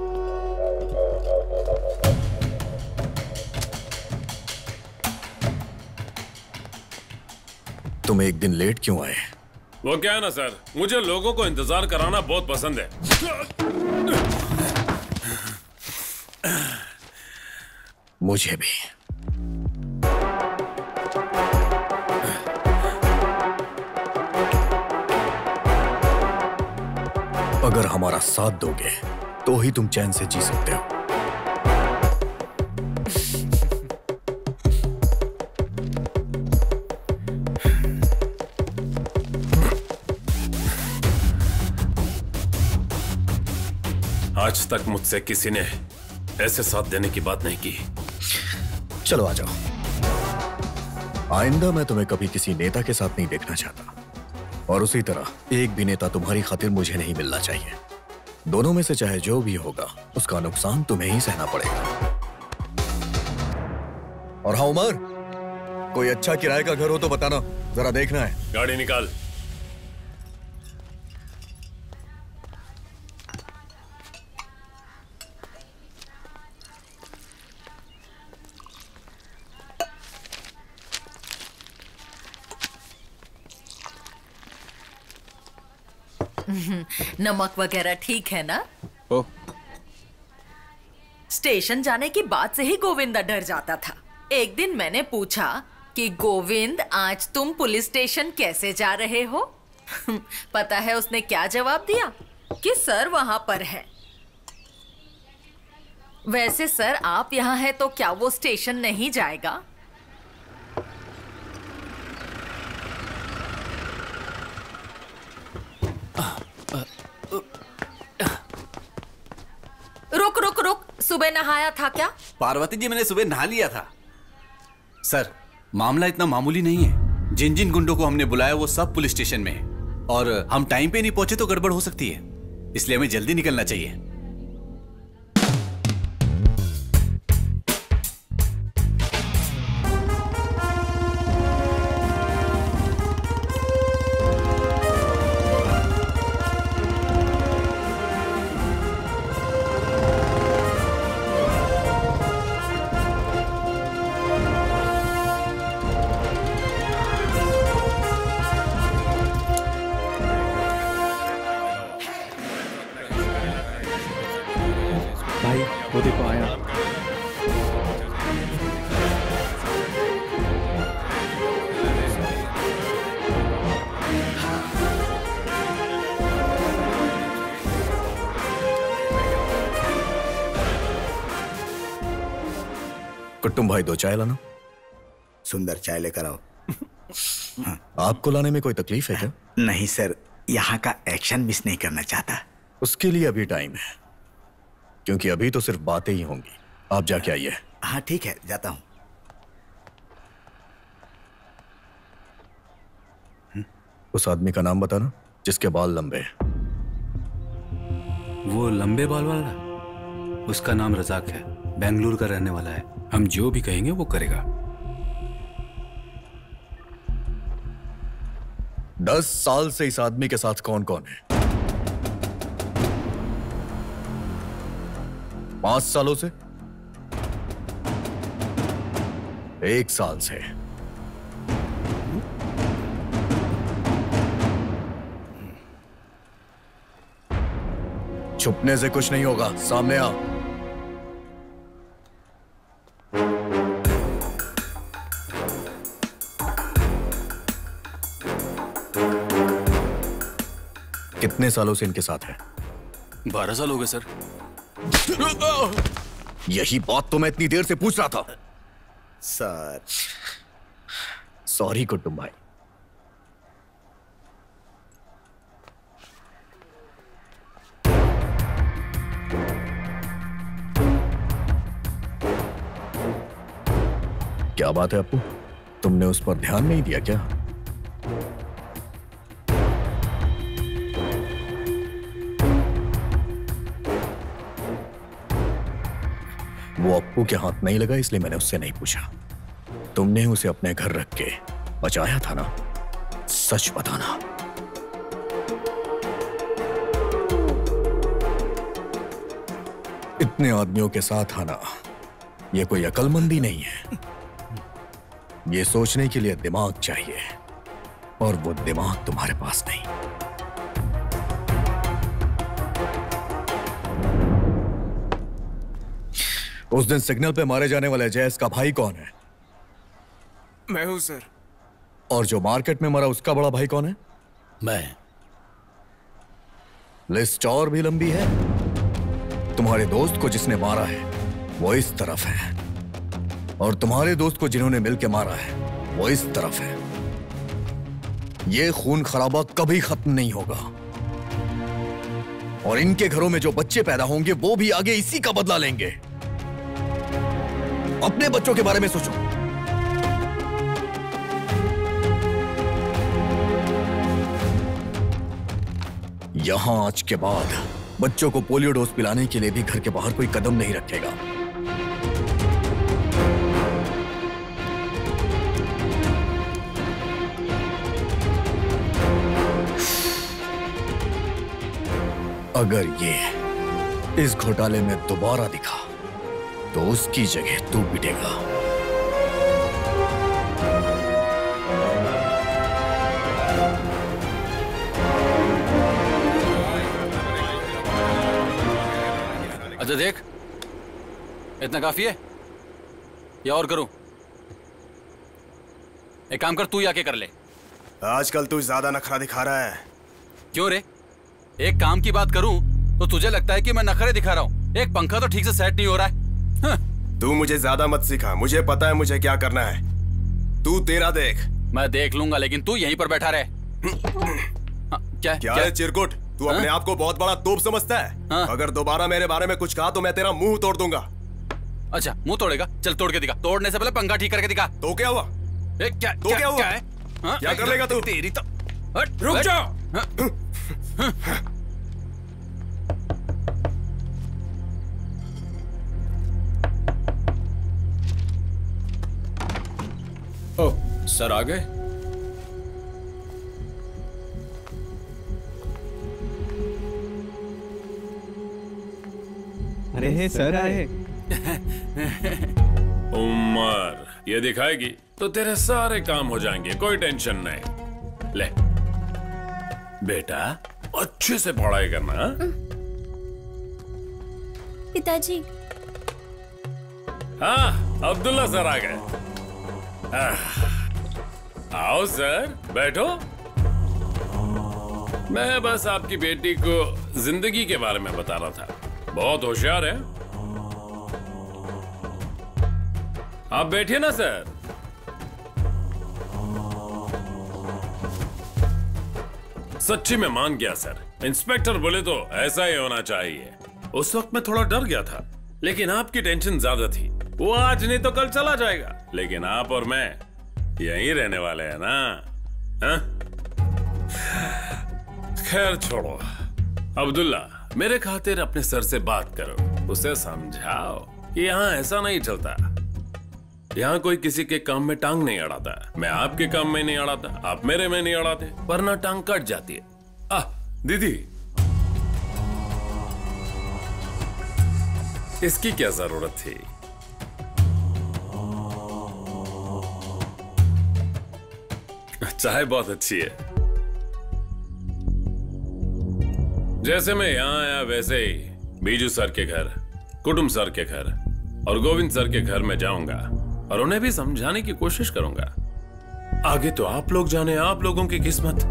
तुम एक दिन लेट क्यों आए? वो क्या है ना सर, मुझे लोगों को इंतजार कराना बहुत पसंद है। मुझे भी। अगर हमारा साथ दोगे तो ही तुम चैन से जी सकते हो। आज तक मुझसे किसी ने ऐसे साथ देने की बात नहीं की। चलो आ जाओ। आइंदा मैं तुम्हें कभी किसी नेता के साथ नहीं देखना चाहता, और उसी तरह एक भी नेता तुम्हारी खातिर मुझे नहीं मिलना चाहिए। दोनों में से चाहे जो भी होगा उसका नुकसान तुम्हें ही सहना पड़ेगा। और हाँ उमर, कोई अच्छा किराए का घर हो तो बताना, जरा देखना है। गाड़ी निकाल। नमक वगैरह ठीक है ना? ओ। स्टेशन जाने की बात से ही गोविंदा डर जाता था। एक दिन मैंने पूछा कि गोविंद, आज तुम पुलिस स्टेशन कैसे जा रहे हो? पता है उसने क्या जवाब दिया? कि सर वहां पर है। वैसे सर आप यहाँ हैं तो क्या वो स्टेशन नहीं जाएगा? रुक रुक रुक, सुबह नहाया था क्या? पार्वती जी, मैंने सुबह नहा लिया था। सर, मामला इतना मामूली नहीं है। जिन जिन गुंडों को हमने बुलाया वो सब पुलिस स्टेशन में है, और हम टाइम पे नहीं पहुंचे तो गड़बड़ हो सकती है, इसलिए हमें जल्दी निकलना चाहिए। भाई वो देखो आया। कुट्टुम भाई दो चाय लाना। सुंदर चाय लेकर आओ। आपको लाने में कोई तकलीफ है क्या? नहीं सर, यहाँ का एक्शन मिस नहीं करना चाहता। उसके लिए अभी टाइम है, क्योंकि अभी तो सिर्फ बातें ही होंगी। आप जाके आइए। हाँ ठीक है, जाता हूँ। उस आदमी का नाम बताना जिसके बाल लंबे हैं। वो लंबे बाल वाला? उसका नाम रजाक है, बेंगलुरु का रहने वाला है। हम जो भी कहेंगे वो करेगा। दस साल से इस आदमी के साथ कौन कौन है? पांच सालों से? एक साल से? छुपने से कुछ नहीं होगा, सामने आ। कितने सालों से इनके साथ है? बारह साल हो गए सर। यही बात तो मैं इतनी देर से पूछ रहा था। सर सॉरी कुट्टुम भाई। क्या बात है अप्पू, तुमने उस पर ध्यान नहीं दिया क्या? वो अप्पू के हाथ नहीं लगा इसलिए मैंने उससे नहीं पूछा। तुमने उसे अपने घर रख के बचाया था ना? सच बताना। इतने आदमियों के साथ आना ये कोई अक्लमंदी नहीं है। ये सोचने के लिए दिमाग चाहिए, और वो दिमाग तुम्हारे पास नहीं। उस दिन सिग्नल पे मारे जाने वाले जयस का भाई कौन है? मैं हूं सर। और जो मार्केट में मरा उसका बड़ा भाई कौन है? मैं। लिस्ट और भी लंबी है। तुम्हारे दोस्त को जिसने मारा है वो इस तरफ है, और तुम्हारे दोस्त को जिन्होंने मिलकर मारा है वो इस तरफ है। ये खून खराबा कभी खत्म नहीं होगा, और इनके घरों में जो बच्चे पैदा होंगे वो भी आगे इसी का बदला लेंगे। अपने बच्चों के बारे में सोचो। यहां आज के बाद बच्चों को पोलियो डोज पिलाने के लिए भी घर के बाहर कोई कदम नहीं रखेगा। अगर ये इस घोटाले में दोबारा दिखा तो उसकी जगह तू पिटेगा। अच्छा देख, इतना काफी है या और करूं? एक काम कर, तू ही आके कर ले। आजकल तू ज्यादा नखरा दिखा रहा है। क्यों रे? एक काम की बात करूं तो तुझे लगता है कि मैं नखरे दिखा रहा हूं। एक पंखा तो ठीक से सेट नहीं हो रहा है। हाँ। तू मुझे ज्यादा मत सिखा, मुझे पता है मुझे क्या करना है। तू तेरा देख। मैं देख लूंगा, लेकिन तू यहीं पर बैठा रहे। हाँ, क्या क्या है चिरकुट? तू अपने आप को बहुत बड़ा तोप समझता है? हाँ? अगर दोबारा मेरे बारे में कुछ कहा तो मैं तेरा मुंह तोड़ दूंगा। अच्छा, मुंह तोड़ेगा? चल तोड़ के दिखा। तोड़ने से पहले पंखा ठीक करके दिखा। तो क्या हुआ? ए, क्या तो क्या, क्या हुआ? क्या है? हाँ? क्या कर लेगा तू? तेरी तो रुक जाओ। ओ, सर आ गए? अरे सर आए। उमर ये दिखाएगी तो तेरे सारे काम हो जाएंगे, कोई टेंशन नहीं। ले बेटा, अच्छे से पढ़ाई करना। हा? पिताजी। हाँ, अब्दुल्ला सर आ गए। आओ सर, बैठो। मैं बस आपकी बेटी को जिंदगी के बारे में बता रहा था। बहुत होशियार है। आप बैठिए ना सर। सच्ची में मान गया सर, इंस्पेक्टर बोले तो ऐसा ही होना चाहिए। उस वक्त मैं थोड़ा डर गया था, लेकिन आपकी टेंशन ज्यादा थी। वो आज नहीं तो कल चला जाएगा, लेकिन आप और मैं यहीं रहने वाले हैं ना। हाँ? खैर छोड़ो। अब्दुल्ला, मेरे खातिर अपने सर से बात करो, उसे समझाओ कि यहाँ ऐसा नहीं चलता। यहाँ कोई किसी के काम में टांग नहीं अड़ाता। मैं आपके काम में नहीं अड़ाता, आप मेरे में नहीं अड़ाते, वरना टांग कट जाती है। आ, दीदी, इसकी क्या जरूरत थी? चाय बहुत अच्छी है। जैसे मैं यहां आया वैसे ही बीजू सर के घर, कुटुंब सर के घर और गोविंद सर के घर में जाऊंगा और उन्हें भी समझाने की कोशिश करूंगा। आगे तो आप लोग जाने, आप लोगों की किस्मत।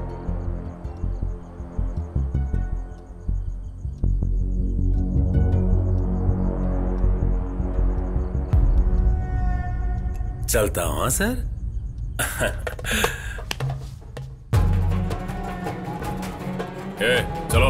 चलता हूं सर। ए, चलो।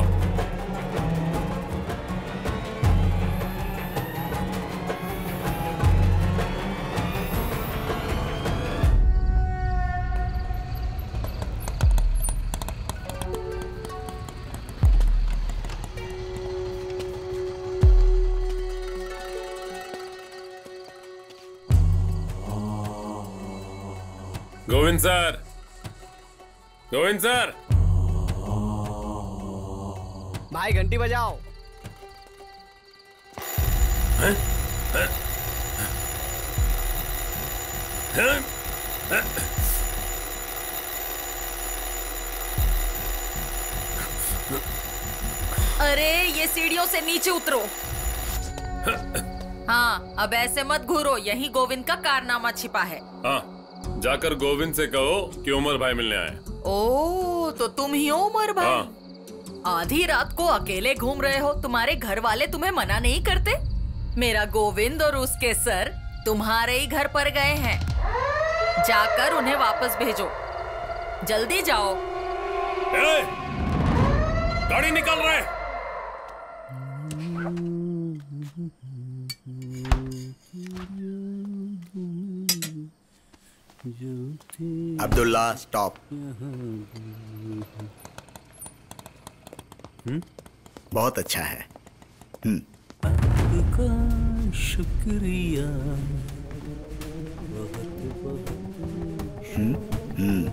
Govind sir, Govind sir. भाई घंटी बजाओ। हैं? हैं? हैं? हैं? अरे ये सीढ़ियों से नीचे उतरो। हाँ, अब ऐसे मत घूरो, यही गोविंद का कारनामा छिपा है। हाँ, जाकर गोविंद से कहो कि उमर भाई मिलने आए। ओ, तो तुम ही हो उमर भाई। हाँ। आधी रात को अकेले घूम रहे हो, तुम्हारे घर वाले तुम्हें मना नहीं करते? मेरा गोविंद और उसके सर तुम्हारे ही घर पर गए हैं, जाकर उन्हें वापस भेजो। जल्दी जाओ। ए, गाड़ी निकल रहा है। अब्दुल्ला, स्टॉप। हम्म? बहुत अच्छा है। हम्म। आपका शुक्रिया। हम्म, हम्म।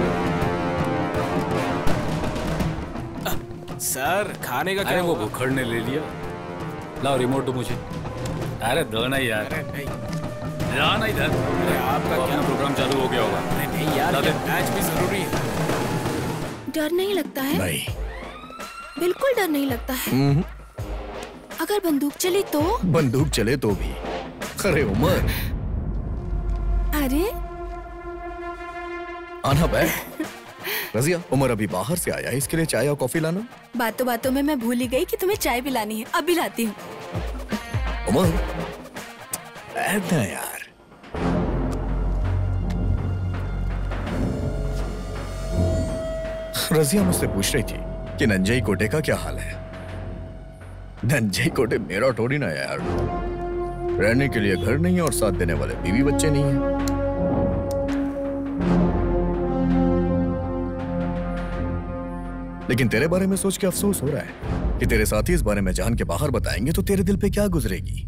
सर, खाने का क्या? अरे वो भुखड़ ने ले लिया। लाओ रिमोट दो मुझे। अरे दो ना यार। अरे नहीं। ना इधर। अरे आपका तो क्या प्रोग्राम चालू हो गया होगा? अरे नहीं यार, ये मैच भी जरूरी है। डर नहीं लगता है? नहीं, बिल्कुल डर नहीं लगता है। हम्म, अगर बंदूक चली तो? बंदूक चले तो भी। अरे उमर, अरे आना बैठ। रजिया, उमर अभी बाहर से आया है, इसके लिए चाय और कॉफी लाना। बातों बातों में मैं भूल ही गई कि तुम्हें चाय पिलानी है। अभी लाती हूँ। उमर, बैठ ना यार। रजिया मुझसे पूछ रही थी कि नंजई कोटे का क्या हाल है। नंजई कोटे मेरा थोड़ी ना यार। रहने के लिए घर नहीं है और साथ देने वाले बीवी बच्चे नहीं है। लेकिन तेरे बारे में सोच के अफसोस हो रहा है कि तेरे साथी इस बारे में जान के बाहर बताएंगे तो तेरे दिल पे क्या गुजरेगी।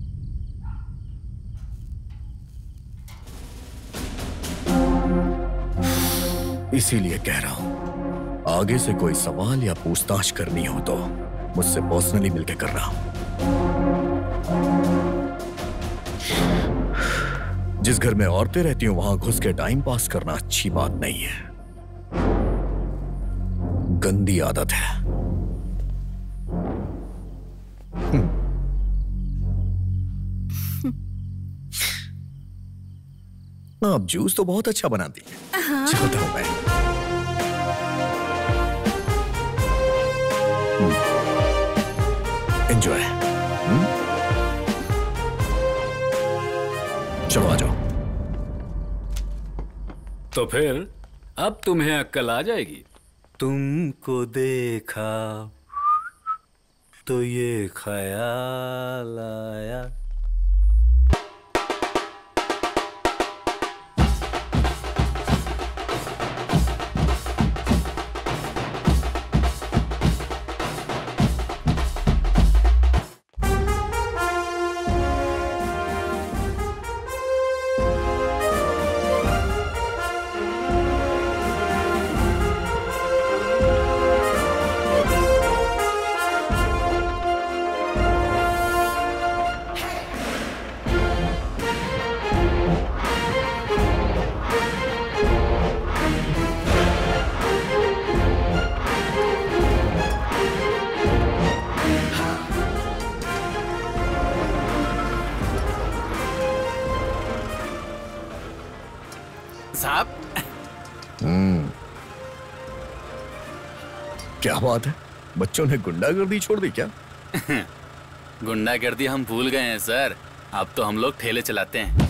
इसीलिए कह रहा हूं, आगे से कोई सवाल या पूछताछ करनी हो तो मुझसे पर्सनली मिलकर करना। जिस घर में औरतें रहती हूं वहां घुस के टाइम पास करना अच्छी बात नहीं है, गंदी आदत है। आप जूस तो बहुत अच्छा बनाती है। हाँ। चलता हूं मैं। एंजॉय। चलो आ जाओ। तो फिर अब तुम्हें अक्ल आ जाएगी। तुमको देखा तो ये ख्याल आया। हम्म, क्या बात है, बच्चों ने गुंडागर्दी छोड़ दी क्या? गुंडागर्दी हम भूल गए हैं सर, अब तो हम लोग ठेले चलाते हैं।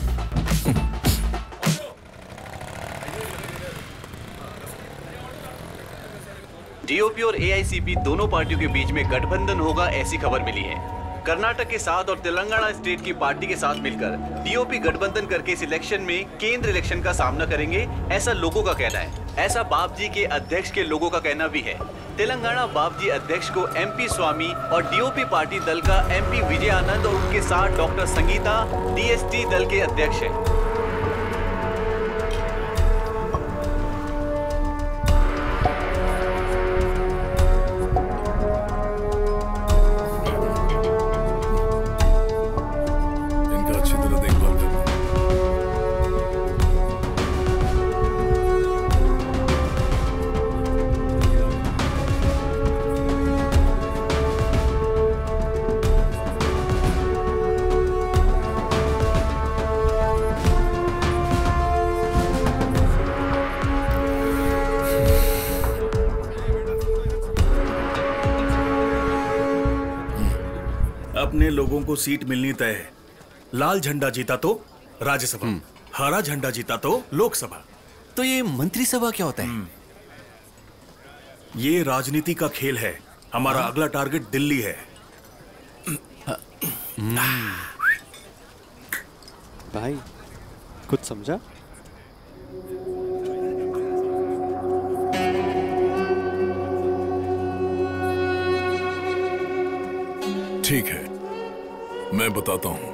डीओपी और एआईसीपी दोनों पार्टियों के बीच में गठबंधन होगा, ऐसी खबर मिली है। कर्नाटक के साथ और तेलंगाना स्टेट की पार्टी के साथ मिलकर डीओपी गठबंधन करके इस इलेक्शन में केंद्र इलेक्शन का सामना करेंगे, ऐसा लोगों का कहना है। ऐसा बापजी के अध्यक्ष के लोगों का कहना भी है। तेलंगाना बापजी अध्यक्ष को एमपी स्वामी और डीओपी पार्टी दल का एमपी विजय आनंद और उनके साथ डॉक्टर संगीता डीएसटी दल के अध्यक्ष है। अपने लोगों को सीट मिलनी तय है। लाल झंडा जीता तो राज्यसभा, हरा झंडा जीता तो लोकसभा। तो ये मंत्रिसभा क्या होता है? ये राजनीति का खेल है। हमारा हाँ? अगला टारगेट दिल्ली है। भाई कुछ समझा? ठीक है, मैं बताता हूं।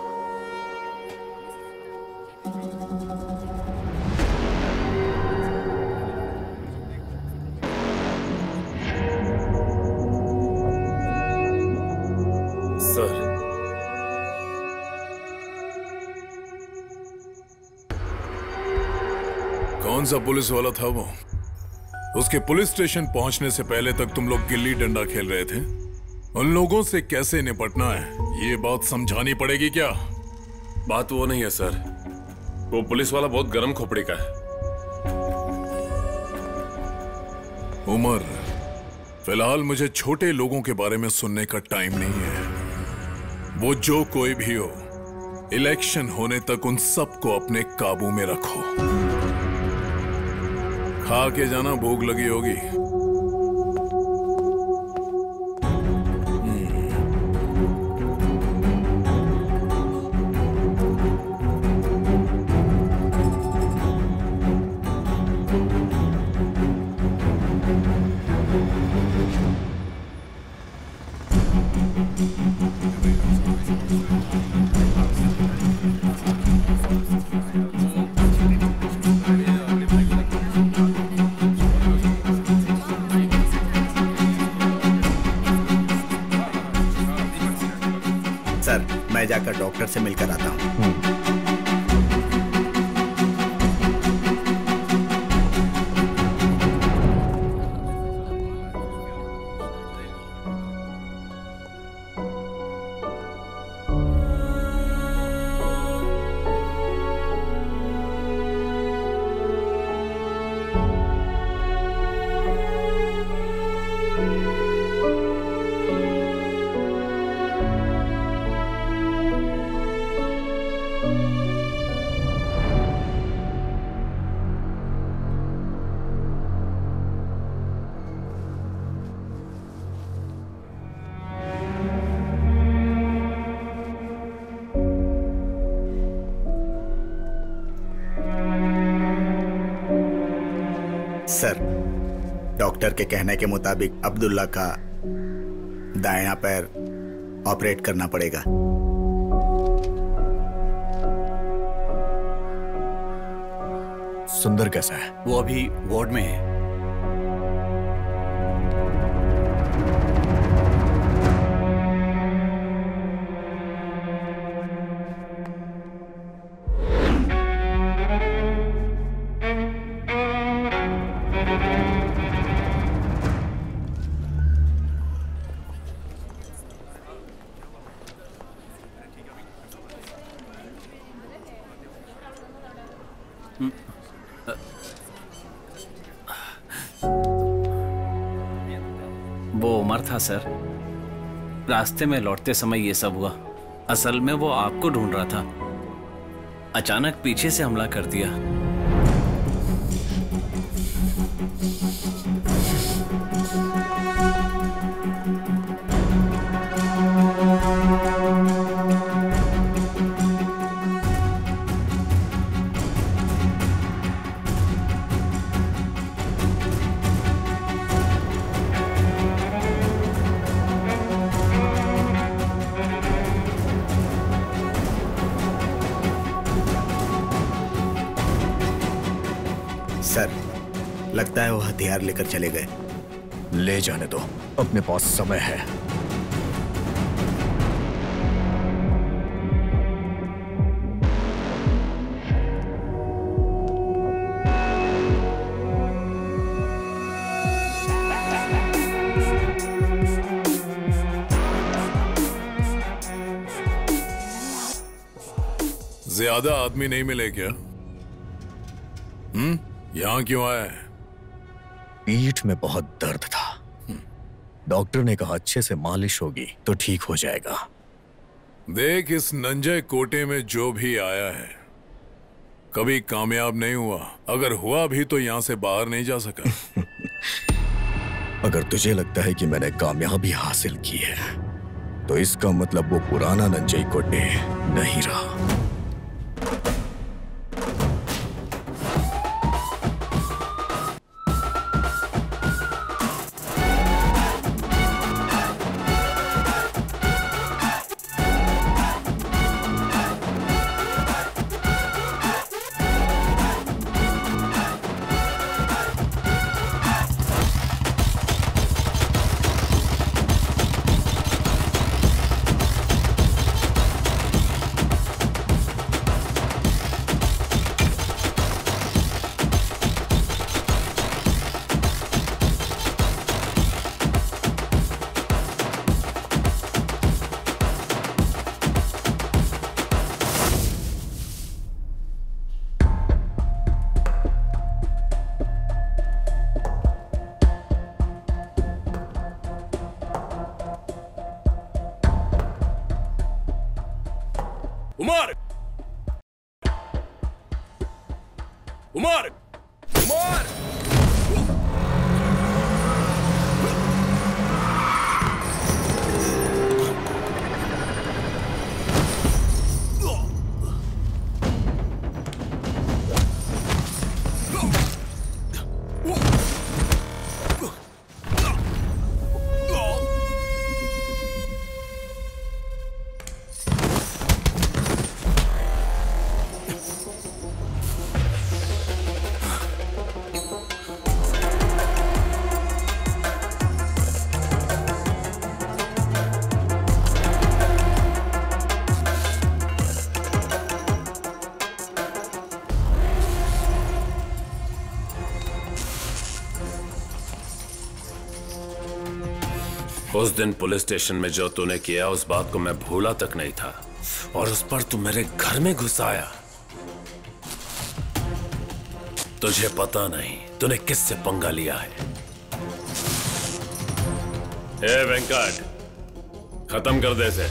सर, कौन सा पुलिस वाला था वो? उसके पुलिस स्टेशन पहुंचने से पहले तक तुम लोग गिल्ली डंडा खेल रहे थे। उन लोगों से कैसे निपटना है ये बात समझानी पड़ेगी क्या? बात वो नहीं है सर, वो पुलिस वाला बहुत गर्म खोपड़ी का है। उमर, फिलहाल मुझे छोटे लोगों के बारे में सुनने का टाइम नहीं है। वो जो कोई भी हो, इलेक्शन होने तक उन सबको अपने काबू में रखो। खा के जाना, भूख लगी होगी। सर, मैं जाकर डॉक्टर से मिलकर आता हूँ। सर, डॉक्टर के कहने के मुताबिक अब्दुल्ला का दायां पैर ऑपरेट करना पड़ेगा। सुंदर कैसा है? वो अभी वार्ड में है। वो उमर था सर, रास्ते में लौटते समय ये सब हुआ। असल में वो आपको ढूंढ रहा था, अचानक पीछे से हमला कर दिया। सर, लगता है वो हथियार लेकर चले गए। ले जाने दो, अपने पास समय है। ज्यादा आदमी नहीं मिले क्या? हम्म यहां क्यों आया है? पीठ में बहुत दर्द था, डॉक्टर ने कहा अच्छे से मालिश होगी तो ठीक हो जाएगा। देख, इस नंजय कोटे में जो भी आया है कभी कामयाब नहीं हुआ। अगर हुआ भी तो यहां से बाहर नहीं जा सका। अगर तुझे लगता है कि मैंने कामयाबी हासिल की है तो इसका मतलब वो पुराना नंजय कोटे नहीं रहा। उमर! उमर! उमर! उस दिन पुलिस स्टेशन में जो तूने किया उस बात को मैं भूला तक नहीं था, और उस पर तू मेरे घर में घुस आया। तुझे पता नहीं तूने किससे पंगा लिया है। ए वेंकट, खत्म कर दे इसे।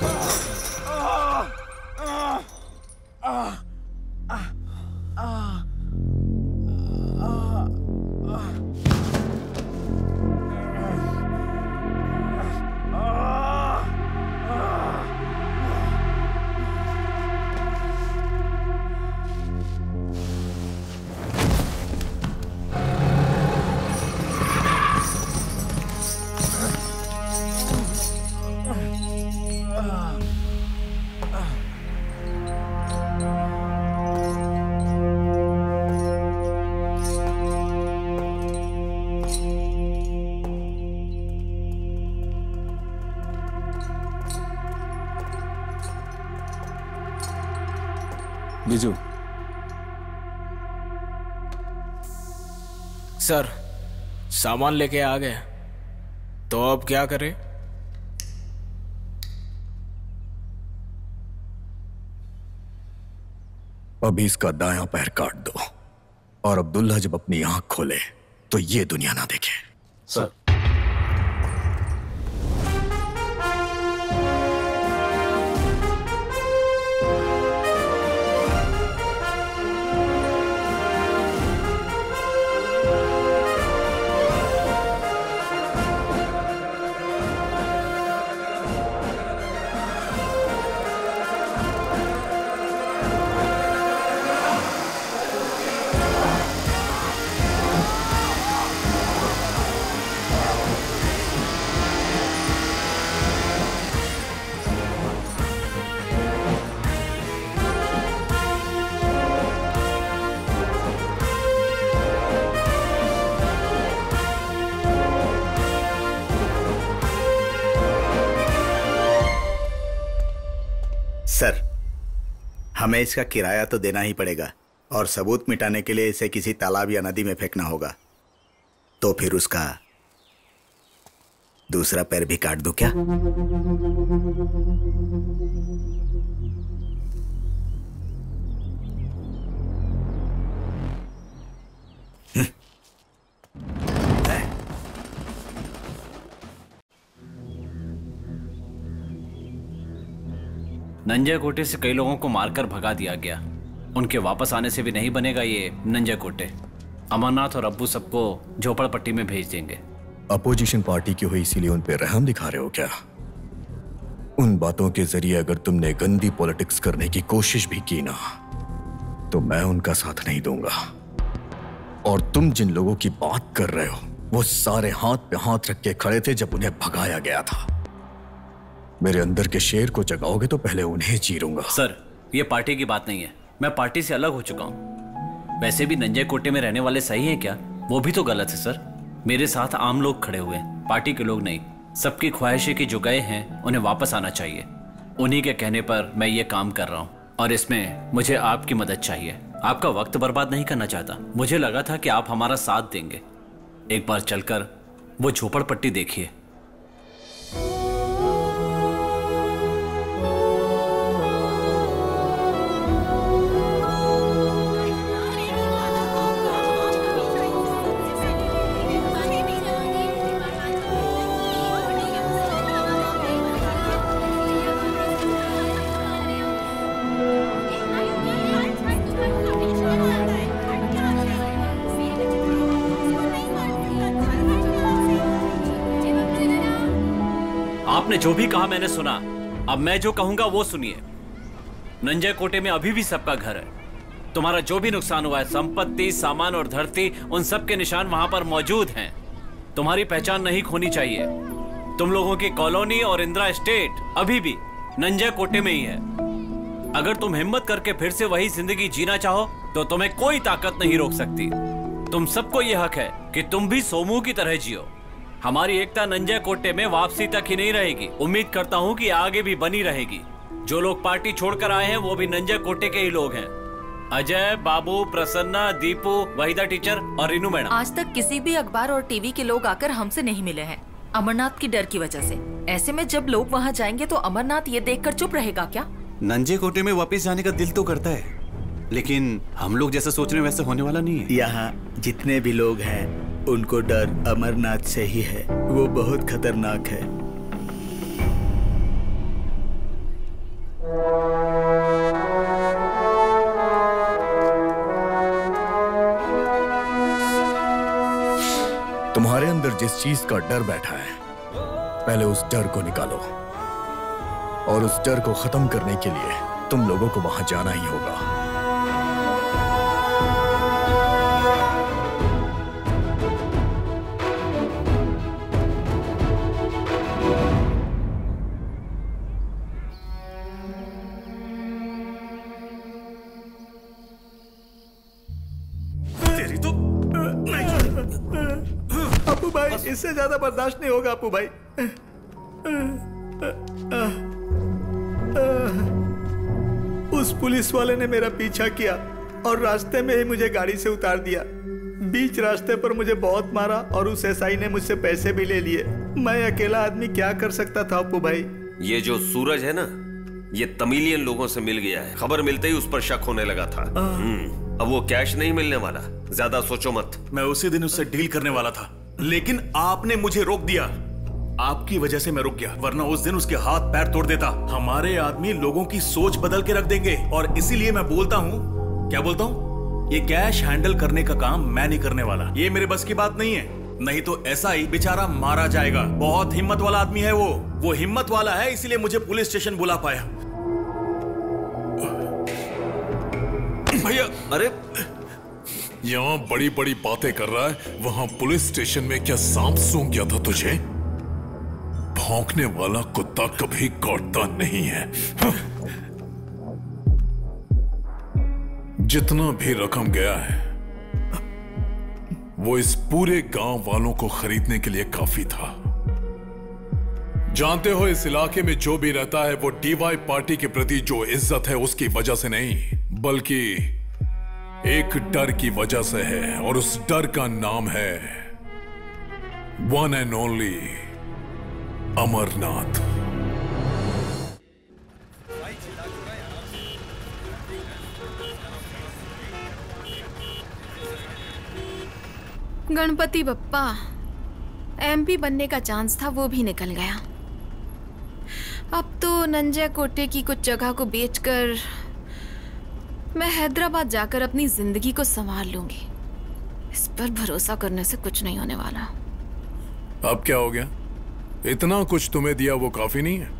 बीजू। सर, सामान लेके आ गए, तो अब क्या करें? अभी इसका दायां पैर काट दो, और अब्दुल्ला जब अपनी आंख खोले तो ये दुनिया ना देखे। सर। सर, हमें इसका किराया तो देना ही पड़ेगा, और सबूत मिटाने के लिए इसे किसी तालाब या नदी में फेंकना होगा। तो फिर उसका दूसरा पैर भी काट दूं क्या? नंजा कोटे से कई लोगों को मारकर भगा दिया गया। उनके वापस आने से भी नहीं बनेगा ये नंजा कोटे। अमरनाथ और अब्बू सबको झोपड़पट्टी में भेज देंगे। अपोजिशन पार्टी की हुई इसीलिए उन पे रहम दिखा रहे हो क्या? उन बातों के जरिए अगर तुमने गंदी पॉलिटिक्स करने की कोशिश भी की ना, तो मैं उनका साथ नहीं दूंगा। और तुम जिन लोगों की बात कर रहे हो वो सारे हाथ पे हाथ रख के खड़े थे जब उन्हें भगाया गया था। मेरे अंदर के शेर को जगाओगे तो पहले उन्हें चीरूंगा। सर, ये पार्टी की बात नहीं है। मैं पार्टी से अलग हो चुका हूँ। वैसे भी नंजा कोटे में रहने वाले सही हैं क्या? वो भी तो गलत है सर। मेरे साथ आम लोग खड़े हुए हैं, पार्टी के लोग नहीं। सबकी ख्वाहिशें की जो गए हैं उन्हें वापस आना चाहिए। उन्हीं के कहने पर मैं ये काम कर रहा हूँ, और इसमें मुझे आपकी मदद चाहिए। आपका वक्त बर्बाद नहीं करना चाहता। मुझे लगा था कि आप हमारा साथ देंगे। एक बार चलकर वो झोपड़पट्टी देखिए। आपने जो भी कहा मैंने सुना। अब मैं जो कहूंगा वो सुनिए। नंजा कोटे में अभी भी सबका घर है। तुम्हारा जो भी नुकसान हुआ है, संपत्ति, सामान और धरती, उन सब के निशान वहां पर मौजूद हैं। तुम्हारी पहचान नहीं खोनी चाहिए। तुम लोगों की कॉलोनी और इंदिरा एस्टेट अभी भी नंजा कोटे में ही है। अगर तुम हिम्मत करके फिर से वही जिंदगी जीना चाहो तो तुम्हें कोई ताकत नहीं रोक सकती। तुम सबको यह हक है कि तुम भी सोमू की तरह जियो। हमारी एकता नंजा कोटे में वापसी तक ही नहीं रहेगी, उम्मीद करता हूँ कि आगे भी बनी रहेगी। जो लोग पार्टी छोड़कर आए हैं वो भी नंजा कोटे के ही लोग हैं। अजय, बाबू, प्रसन्ना, दीपू, वहीदा टीचर और रीनू मैडम। आज तक किसी भी अखबार और टीवी के लोग आकर हमसे नहीं मिले हैं, अमरनाथ की डर की वजह से। ऐसे में जब लोग वहाँ जाएंगे तो अमरनाथ ये देखकर चुप रहेगा क्या? नंजे कोटे में वापस जाने का दिल तो करता है, लेकिन हम लोग जैसा सोच रहे हैं वैसा होने वाला नहीं है। यहाँ जितने भी लोग हैं उनको डर अमरनाथ से ही है। वो बहुत खतरनाक है। जिस चीज का डर बैठा है, पहले उस डर को निकालो। और उस डर को खत्म करने के लिए तुम लोगों को वहां जाना ही होगा। अपू भाई, इससे ज्यादा बर्दाश्त नहीं होगा अपू भाई। उस पुलिस वाले ने मेरा पीछा किया और रास्ते में ही मुझे गाड़ी से उतार दिया। बीच रास्ते पर मुझे बहुत मारा और उस एसआई ने मुझसे पैसे भी ले लिए। मैं अकेला आदमी क्या कर सकता था अपू भाई। ये जो सूरज है ना, ये तमिलियन लोगों से मिल गया है। खबर मिलते ही उस पर शक होने लगा था। अब वो कैश नहीं मिलने वाला, ज्यादा सोचो मत। मैं उसी दिन उससे डील करने वाला था, लेकिन आपने मुझे रोक दिया। आपकी वजह से मैं रुक गया, वरना उस दिन उसके हाथ पैर तोड़ देता। हमारे आदमी लोगों की सोच बदल के रख देंगे, और इसीलिए मैं बोलता हूँ, क्या बोलता हूँ, ये कैश हैंडल करने का काम मैं नहीं करने वाला। ये मेरे बस की बात नहीं है, नहीं तो ऐसा ही बेचारा मारा जाएगा। बहुत हिम्मत वाला आदमी है वो वो हिम्मत वाला है, इसीलिए मुझे पुलिस स्टेशन बुला पाया। भैया, अरे यहाँ बड़ी बड़ी बातें कर रहा है, वहां पुलिस स्टेशन में क्या सांप सूंघ गया था तुझे? भौंकने वाला कुत्ता कभी काटता नहीं है। जितना भी रकम गया है वो इस पूरे गांव वालों को खरीदने के लिए काफी था। जानते हो, इस इलाके में जो भी रहता है वो डीवाई पार्टी के प्रति जो इज्जत है उसकी वजह से नहीं, बल्कि एक डर की वजह से है, और उस डर का नाम है one and only Amarnath. Ganpati Bappa, MP बनने का चांस था वो भी निकल गया। अब तो नंजा कोटे की कुछ जगह को बेचकर मैं हैदराबाद जाकर अपनी जिंदगी को संभाल लूंगी। इस पर भरोसा करने से कुछ नहीं होने वाला। अब क्या हो गया? इतना कुछ तुम्हें दिया वो काफी नहीं है?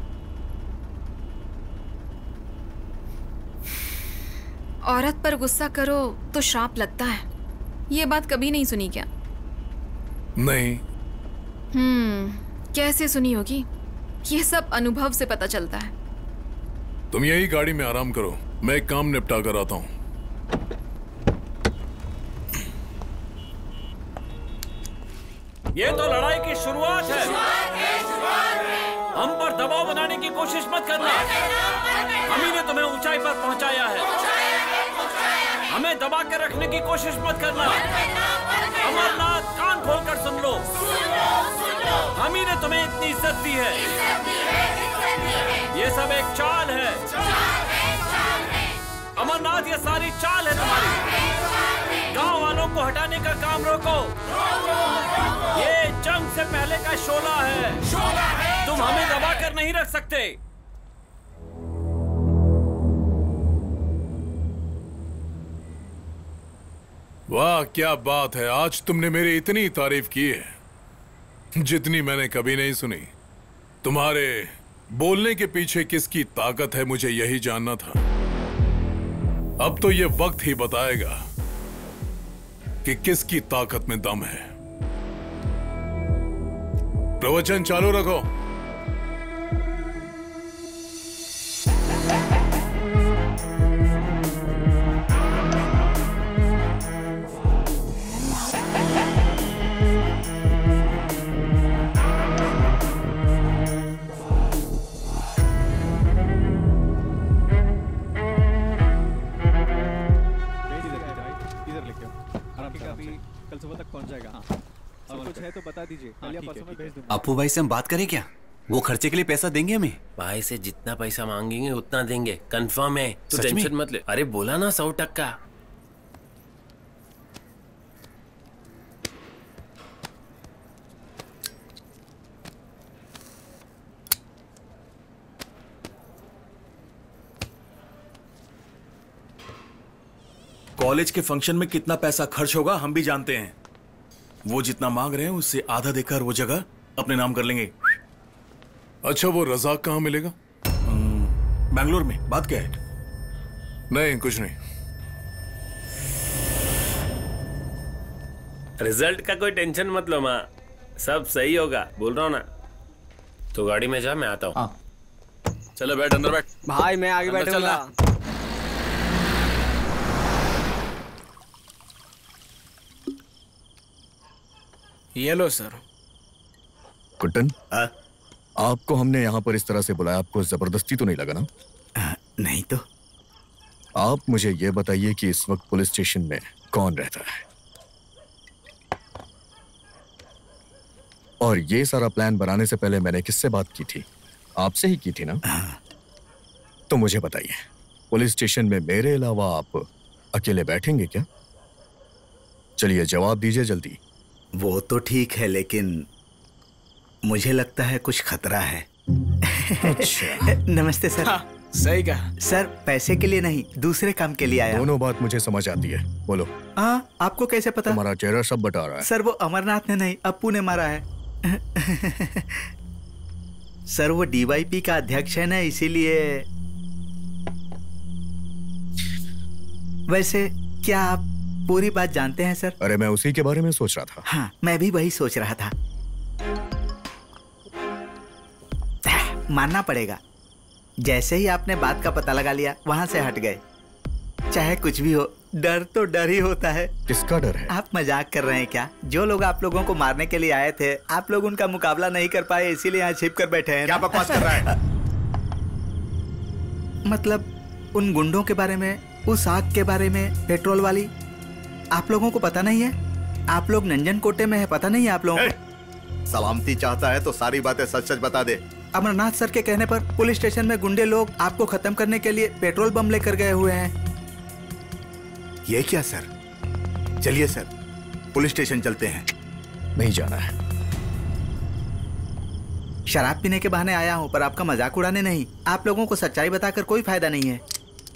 औरत पर गुस्सा करो तो श्राप लगता है, ये बात कभी नहीं सुनी क्या? नहीं। हम्म, कैसे सुनी होगी? ये सब अनुभव से पता चलता है। तुम यही गाड़ी में आराम करो, मैं एक काम निपटा कर आता हूं। ये तो लड़ाई की शुरुआत है। हम पर दबाव बनाने की कोशिश मत करना। हम ही ने तुम्हें ऊंचाई पर पहुंचाया है। हमें दबा कर रखने की कोशिश मत करना। अमरनाथ, कान खोलकर सुन लो। हम ही ने तुम्हें इतनी इज्जत दी है। ये सब एक चाल है अमरनाथ, ये सारी चाल है तुम्हारी। गांव वालों को हटाने का काम रोको। ये जंग से पहले का शोला है। तुम हमें दबा कर नहीं रख सकते। वाह, क्या बात है, आज तुमने मेरी इतनी तारीफ की है जितनी मैंने कभी नहीं सुनी। तुम्हारे बोलने के पीछे किसकी ताकत है मुझे यही जानना था। अब तो ये वक्त ही बताएगा कि किसकी ताकत में दम है। प्रवचन चालू रखो। तो बता दीजिए, अपू भाई से हम बात करें क्या? वो खर्चे के लिए पैसा देंगे हमें? भाई से जितना पैसा मांगेंगे उतना देंगे, कंफर्म है। तो टेंशन मत ले। अरे बोला ना सौ टक्का। कॉलेज के फंक्शन में कितना पैसा खर्च होगा हम भी जानते हैं। वो जितना मांग रहे हैं उससे आधा देकर वो जगह अपने नाम कर लेंगे। अच्छा, वो रजाक कहाँ मिलेगा? बैंगलोर में। बात क्या है? नहीं, कुछ नहीं। रिजल्ट का कोई टेंशन मत लो माँ, सब सही होगा, बोल रहा हूँ ना। तो गाड़ी में जा, मैं आता हूँ। चलो बैठ, अंदर बैठ। भाई मैं आगे बैठूंगा। ये लो सर। कुट्टन, आपको हमने यहाँ पर इस तरह से बुलाया, आपको जबरदस्ती तो नहीं लगा ना? आ, नहीं तो। आप मुझे ये बताइए कि इस वक्त पुलिस स्टेशन में कौन रहता है? और ये सारा प्लान बनाने से पहले मैंने किससे बात की थी? आपसे ही की थी ना? तो मुझे बताइए, पुलिस स्टेशन में मेरे अलावा आप अकेले बैठेंगे क्या? चलिए जवाब दीजिए जल्दी। वो तो ठीक है, लेकिन मुझे लगता है कुछ खतरा है। अच्छा। नमस्ते सर। हाँ, सही कहा। सर पैसे के लिए नहीं, दूसरे काम के लिए आया। दोनों बात मुझे समझ आती है, बोलो। हाँ, आपको कैसे पता? तुम्हारा चेहरा सब बता रहा है। सर वो अमरनाथ ने नहीं, अप्पू ने मारा है। सर वो डीवाईपी का अध्यक्ष है ना, इसीलिए। वैसे क्या आप पूरी बात जानते हैं सर? अरे मैं उसी के बारे में सोच रहा था। हाँ, मैं भी वही सोच रहा था। मानना पड़ेगा, जैसे ही आपने बात का पता लगा लिया वहां से हट गए। चाहे कुछ भी हो, डर तो डर ही होता है। किसका डर है? आप मजाक कर रहे हैं क्या? जो लोग आप लोगों को मारने के लिए आए थे, आप लोग उनका मुकाबला नहीं कर पाए, इसीलिए यहाँ छिप कर बैठे हैं। क्या बकवास कर रहा है? मतलब उन गुंडों के बारे में, उस आग के बारे में, पेट्रोल वाली, आप लोगों को पता नहीं है? आप लोग नंजन कोटे में है, पता नहीं है आप लोगों को? सलामती चाहता है तो सारी बातें सच सच बता दे। अमरनाथ सर के कहने पर पुलिस स्टेशन में गुंडे लोग आपको खत्म करने के लिए पेट्रोल बम लेकर गए हुए हैं। ये क्या सर? चलिए सर, पुलिस स्टेशन चलते हैं। नहीं जाना है। शराब पीने के बहाने आया हूँ, पर आपका मजाक उड़ाने नहीं। आप लोगों को सच्चाई बताकर कोई फायदा नहीं है।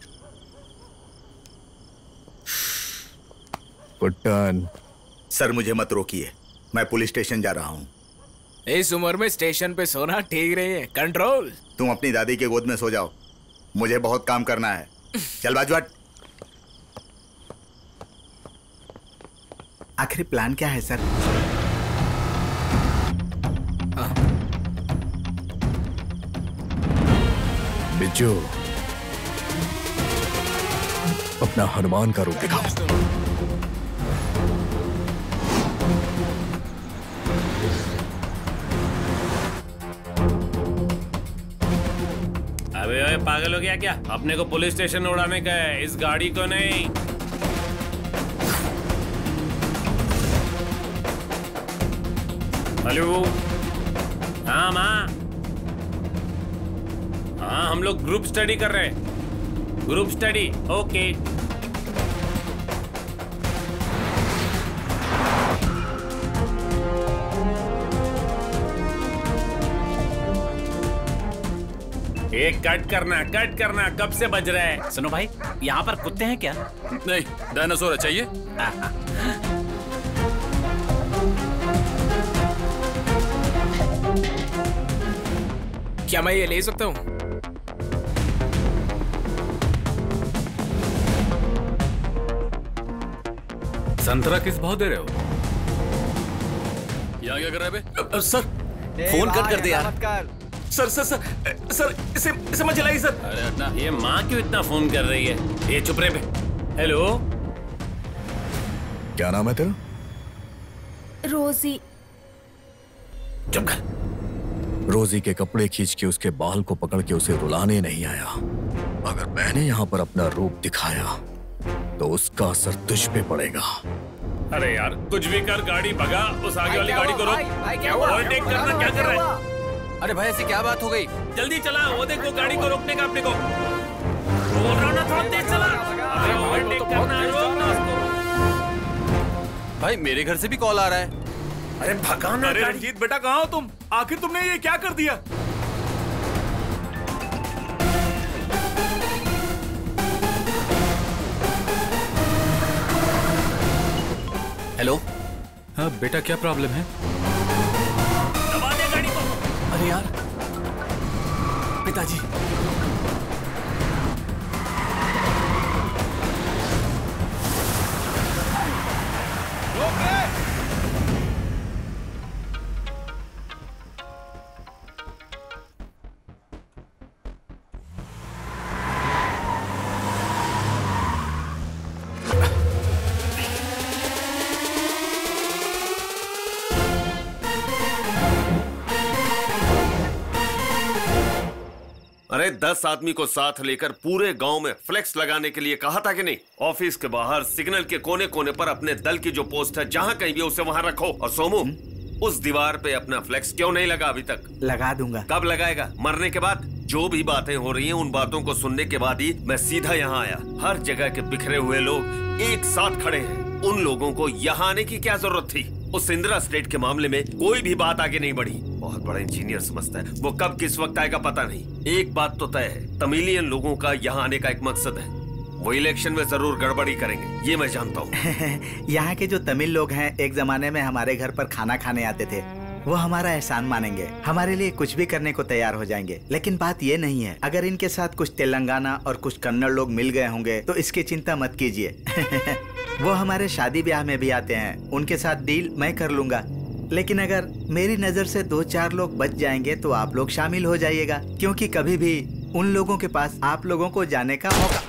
कुट्टन। सर मुझे मत रोकिए, मैं पुलिस स्टेशन जा रहा हूँ। इस उम्र में स्टेशन पे सोना ठीक नहीं है। कंट्रोल। तुम अपनी दादी के गोद में सो जाओ, मुझे बहुत काम करना है। चल बाजू हट। आखिर प्लान क्या है सर? बिज्जू, अपना हनुमान का रूप दिखाओ। अबे ओए, पागल हो गया क्या? अपने को पुलिस स्टेशन उड़ाने का है, इस गाड़ी को नहीं। हेलो। हाँ माँ। हाँ, हम लोग ग्रुप स्टडी कर रहे हैं। Group study, okay. एक कट करना, कट करना, कब से बज रहा है? सुनो भाई, यहाँ पर कुत्ते हैं क्या? नहीं, डायनासोर है। चाहिए? क्या मैं ये ले सकता हूँ? संतरा किस भाव दे रहे हो? यहाँ क्या कर रहे बे? सर फोन कट कर दे यार। सर सर सर सर इसे इसे मत जलाइए सर। अरे हटना। ये माँ क्यों इतना फोन कर रही है? ये चुप रहे बे। हेलो, क्या नाम है तेरा? रोजी। चुप कर। रोजी के कपड़े खींच के उसके बाल को पकड़ के उसे रुलाने नहीं आया। अगर मैंने यहाँ पर अपना रूप दिखाया तो उसका असर तुझ पे पड़ेगा। अरे यार, कुछ भी कर, गाड़ी भगा, उस आगे वाली गाड़ी को रोक। ओवरटेक करना, क्या कर रहा है? अरे भाई, ऐसी क्या बात हो गई? जल्दी चला, वो देखो गाड़ी को रोकने का अपने को। बोल रहा हूं ना, थोड़ा तेज चला। अरे ओवरटेक करना, रोक ना उसको। भाई मेरे घर से भी कॉल आ रहा है। अरे भगाना। अरे रंजीत बेटा, कहाँ हो तुम? आखिर तुमने ये क्या कर दिया? हेलो। हाँ? साहब बेटा क्या प्रॉब्लम है? दबा दे गाड़ी को। अरे यार पिताजी। अरे दस आदमी को साथ लेकर पूरे गांव में फ्लेक्स लगाने के लिए कहा था कि नहीं? ऑफिस के बाहर सिग्नल के कोने कोने पर अपने दल की जो पोस्ट है जहां कहीं भी उसे वहां रखो। और सोमू, उस दीवार पे अपना फ्लेक्स क्यों नहीं लगा अभी तक? लगा दूंगा। कब लगाएगा? मरने के बाद? जो भी बातें हो रही हैं उन बातों को सुनने के बाद ही मैं सीधा यहाँ आया। हर जगह के बिखरे हुए लोग एक साथ खड़े हैं। उन लोगों को यहाँ आने की क्या जरूरत थी? उस इंदिरा स्टेट के मामले में कोई भी बात आगे नहीं बढ़ी। बहुत बड़ा इंजीनियर समझता है, वो कब किस वक्त आएगा पता नहीं। एक बात तो तय है, तमिलियन लोगों का यहाँ आने का एक मकसद है, वो इलेक्शन में जरूर गड़बड़ी करेंगे, ये मैं जानता हूँ। यहाँ के जो तमिल लोग हैं एक जमाने में हमारे घर पर खाना खाने आते थे। वो हमारा एहसान मानेंगे, हमारे लिए कुछ भी करने को तैयार हो जाएंगे। लेकिन बात ये नहीं है, अगर इनके साथ कुछ तेलंगाना और कुछ कन्नड़ लोग मिल गए होंगे तो इसकी चिंता मत कीजिए। वो हमारे शादी ब्याह में भी आते हैं, उनके साथ डील मैं कर लूंगा। लेकिन अगर मेरी नजर से दो चार लोग बच जाएंगे तो आप लोग शामिल हो जाइएगा, क्योंकि कभी भी उन लोगों के पास आप लोगों को जाने का मौका।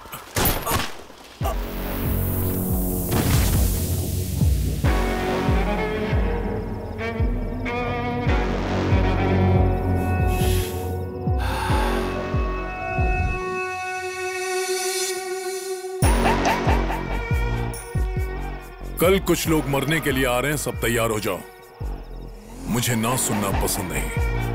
कल कुछ लोग मरने के लिए आ रहे हैं, सब तैयार हो जाओ। मुझे ना सुनना पसंद नहीं।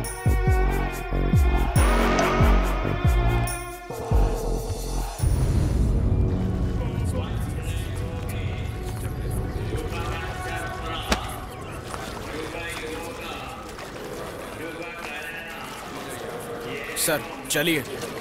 सर चलिए।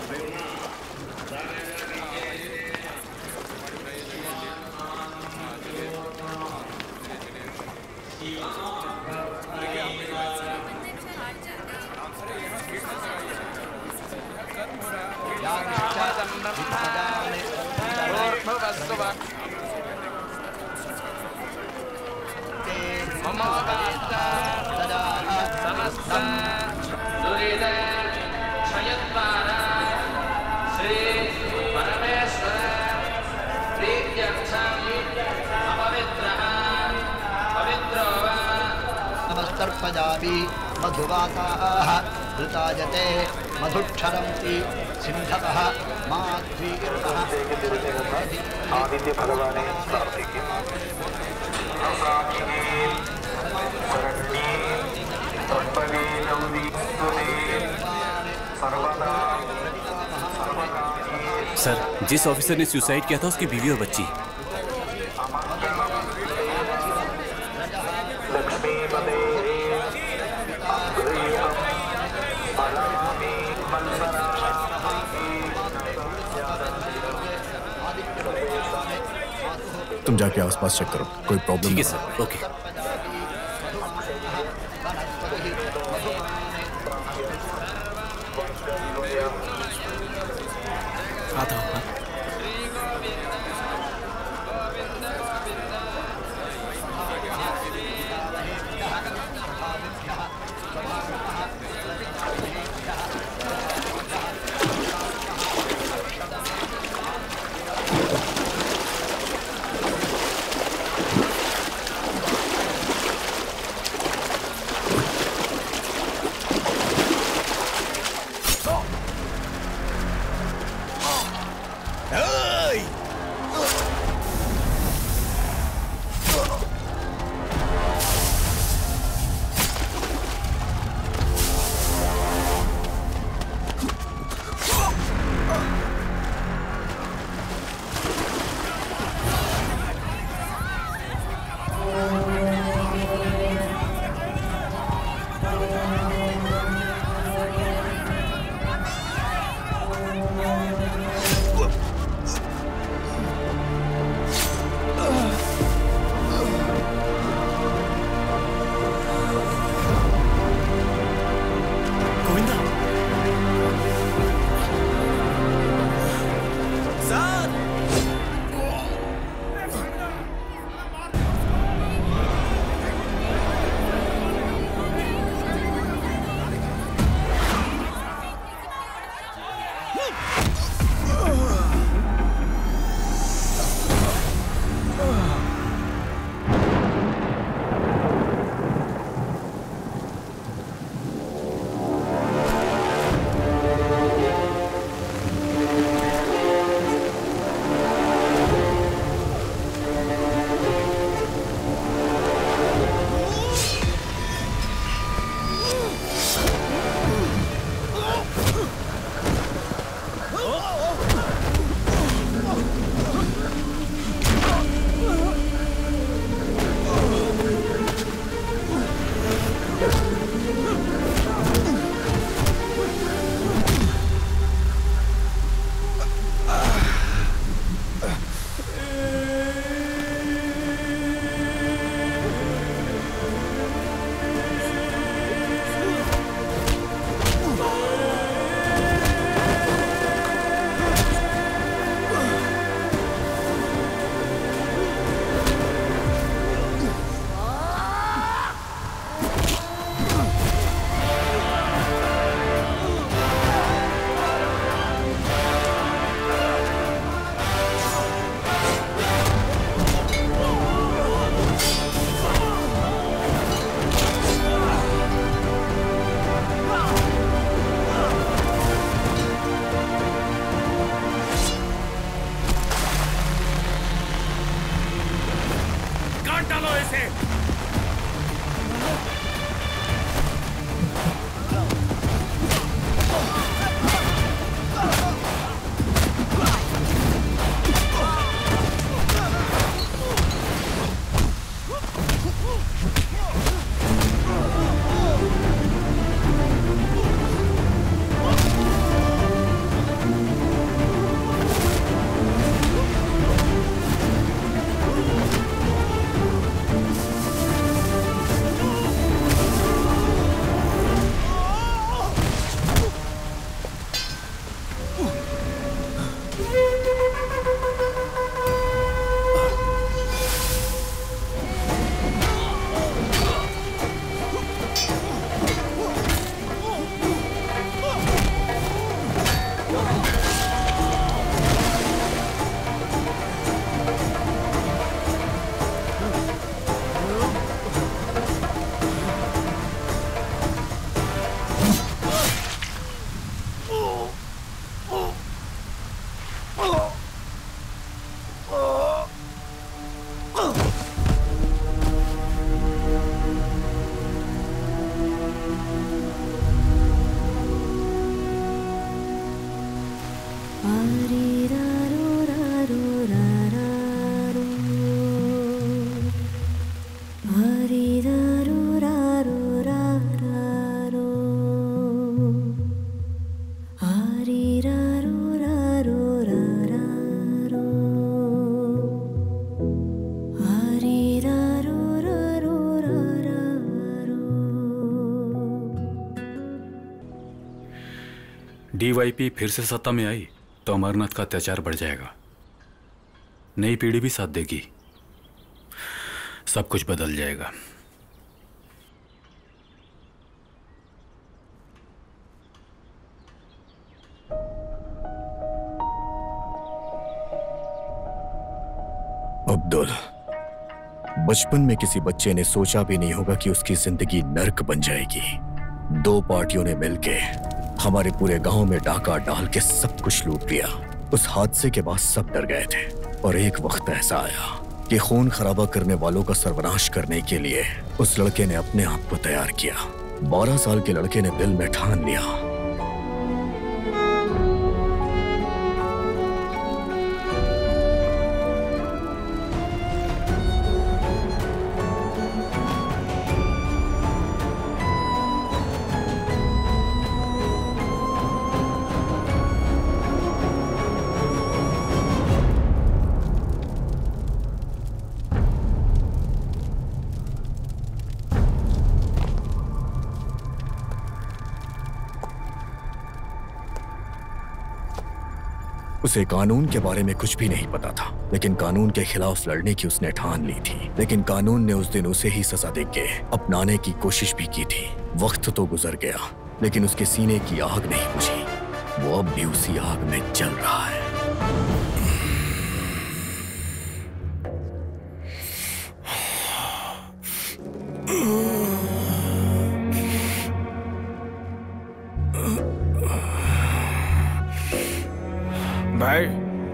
नमस्तर्पयामि मधुवासाः ऋताजते मधुक्षरन्ति सिन्धवः माध्वीर्णः आदित्य भगवाने सर, जिस ऑफिसर ने सुसाइड किया था उसकी बीवी और बच्ची। तुम जाके आसपास चेक करो, कोई प्रॉब्लम। ठीक है सर, ओके। आता हूँ। डीवाईपी फिर से सत्ता में आई तो अमरनाथ का अत्याचार बढ़ जाएगा। नई पीढ़ी भी साथ देगी, सब कुछ बदल जाएगा। अब्दुल, बचपन में किसी बच्चे ने सोचा भी नहीं होगा कि उसकी जिंदगी नर्क बन जाएगी। दो पार्टियों ने मिलके हमारे पूरे गांव में डाका डाल के सब कुछ लूट लिया। उस हादसे के बाद सब डर गए थे और एक वक्त ऐसा आया कि खून खराबा करने वालों का सर्वनाश करने के लिए उस लड़के ने अपने आप को तैयार किया। बारह साल के लड़के ने दिल में ठान लिया, उसे कानून के बारे में कुछ भी नहीं पता था, लेकिन कानून के खिलाफ लड़ने की उसने ठान ली थी। लेकिन कानून ने उस दिन उसे ही सजा देके अपनाने की कोशिश भी की थी। वक्त तो गुजर गया, लेकिन उसके सीने की आग नहीं बुझी। वो अब भी उसी आग में जल रहा है। भाई,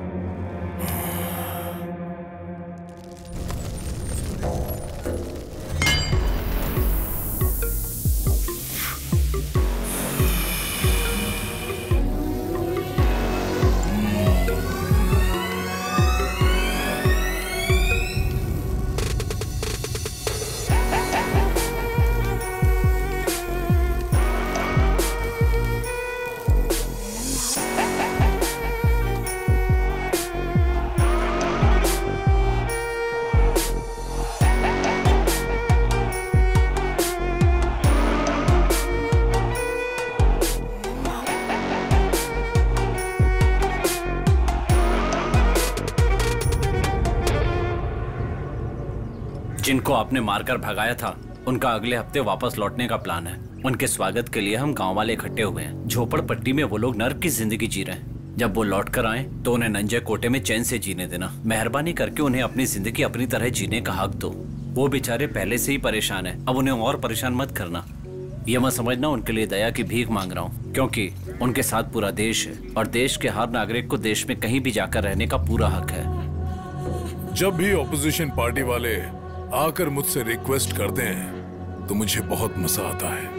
जिनको आपने मारकर भगाया था उनका अगले हफ्ते वापस लौटने का प्लान है। उनके स्वागत के लिए हम गांव वाले इकट्ठे हुए हैं। झोपड़पट्टी में वो लोग नर्क की जिंदगी जी रहे हैं। जब वो लौट कर आए तो उन्हें नंजे कोटे में चैन से जीने देना। मेहरबानी करके उन्हें अपनी जिंदगी अपनी तरह जीने का हक दो। वो बेचारे पहले से ही परेशान है, अब उन्हें और परेशान मत करना। ये मत समझना उनके लिए दया की भीख मांग रहा हूँ, क्योंकि उनके साथ पूरा देश है और देश के हर नागरिक को देश में कहीं भी जाकर रहने का पूरा हक है। जब भी ऑपोजिशन पार्टी वाले आकर मुझसे रिक्वेस्ट करते हैं तो मुझे बहुत मजा आता है,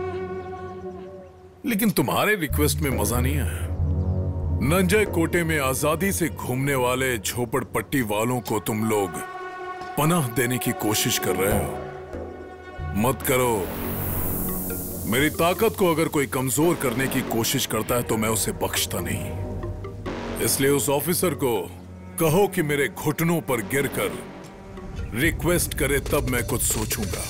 लेकिन तुम्हारे रिक्वेस्ट में मजा नहीं है। नंजय कोटे में आजादी से घूमने वाले झोपड़पट्टी वालों को तुम लोग पनाह देने की कोशिश कर रहे हो। मत करो। मेरी ताकत को अगर कोई कमजोर करने की कोशिश करता है तो मैं उसे बख्शता नहीं। इसलिए उस ऑफिसर को कहो कि मेरे घुटनों पर गिरकर रिक्वेस्ट करे, तब मैं कुछ सोचूंगा।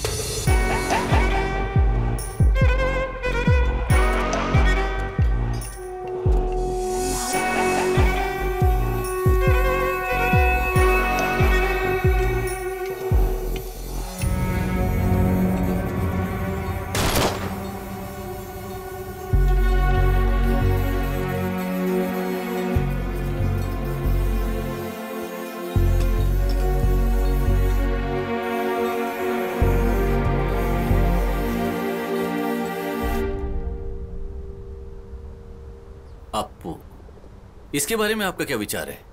इसके बारे में आपका क्या विचार है?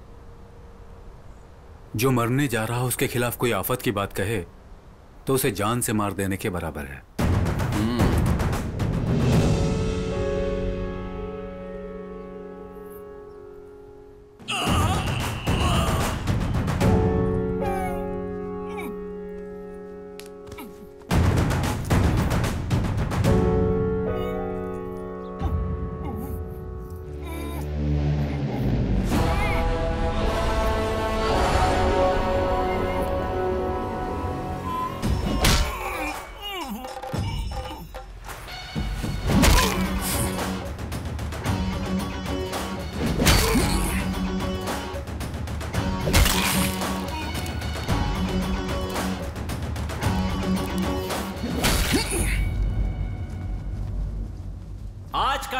जो मरने जा रहा है उसके खिलाफ कोई आफत की बात कहे तो उसे जान से मार देने के बराबर है।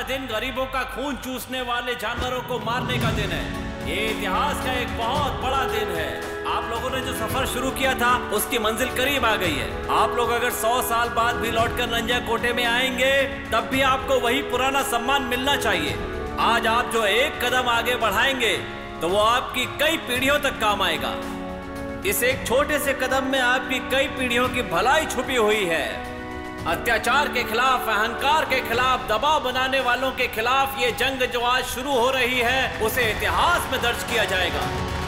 दिन गरीबों का खून चूसने वाले जानवरों को मारने का दिन है। ये इतिहास का एक बहुत बड़ा दिन है। आप लोगों ने जो सफर शुरू किया था उसकी मंजिल करीब आ गई है। आप लोग अगर सौ साल बाद भी लौटकर नंजा कोटे में आएंगे तब भी आपको वही पुराना सम्मान मिलना चाहिए। आज आप जो एक कदम आगे बढ़ाएंगे तो वो आपकी कई पीढ़ियों तक काम आएगा। इस एक छोटे से कदम में आपकी कई पीढ़ियों की भलाई छुपी हुई है। अत्याचार के खिलाफ, अहंकार के खिलाफ, दबाव बनाने वालों के खिलाफ ये जंग जो आज शुरू हो रही है उसे इतिहास में दर्ज किया जाएगा।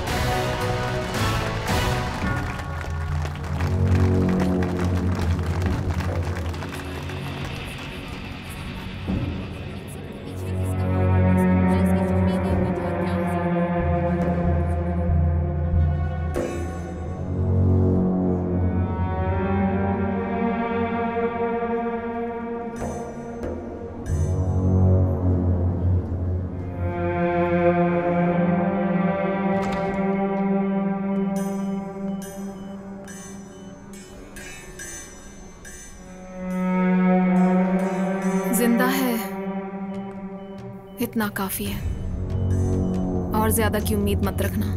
जिंदा है इतना काफी है, और ज्यादा की उम्मीद मत रखना।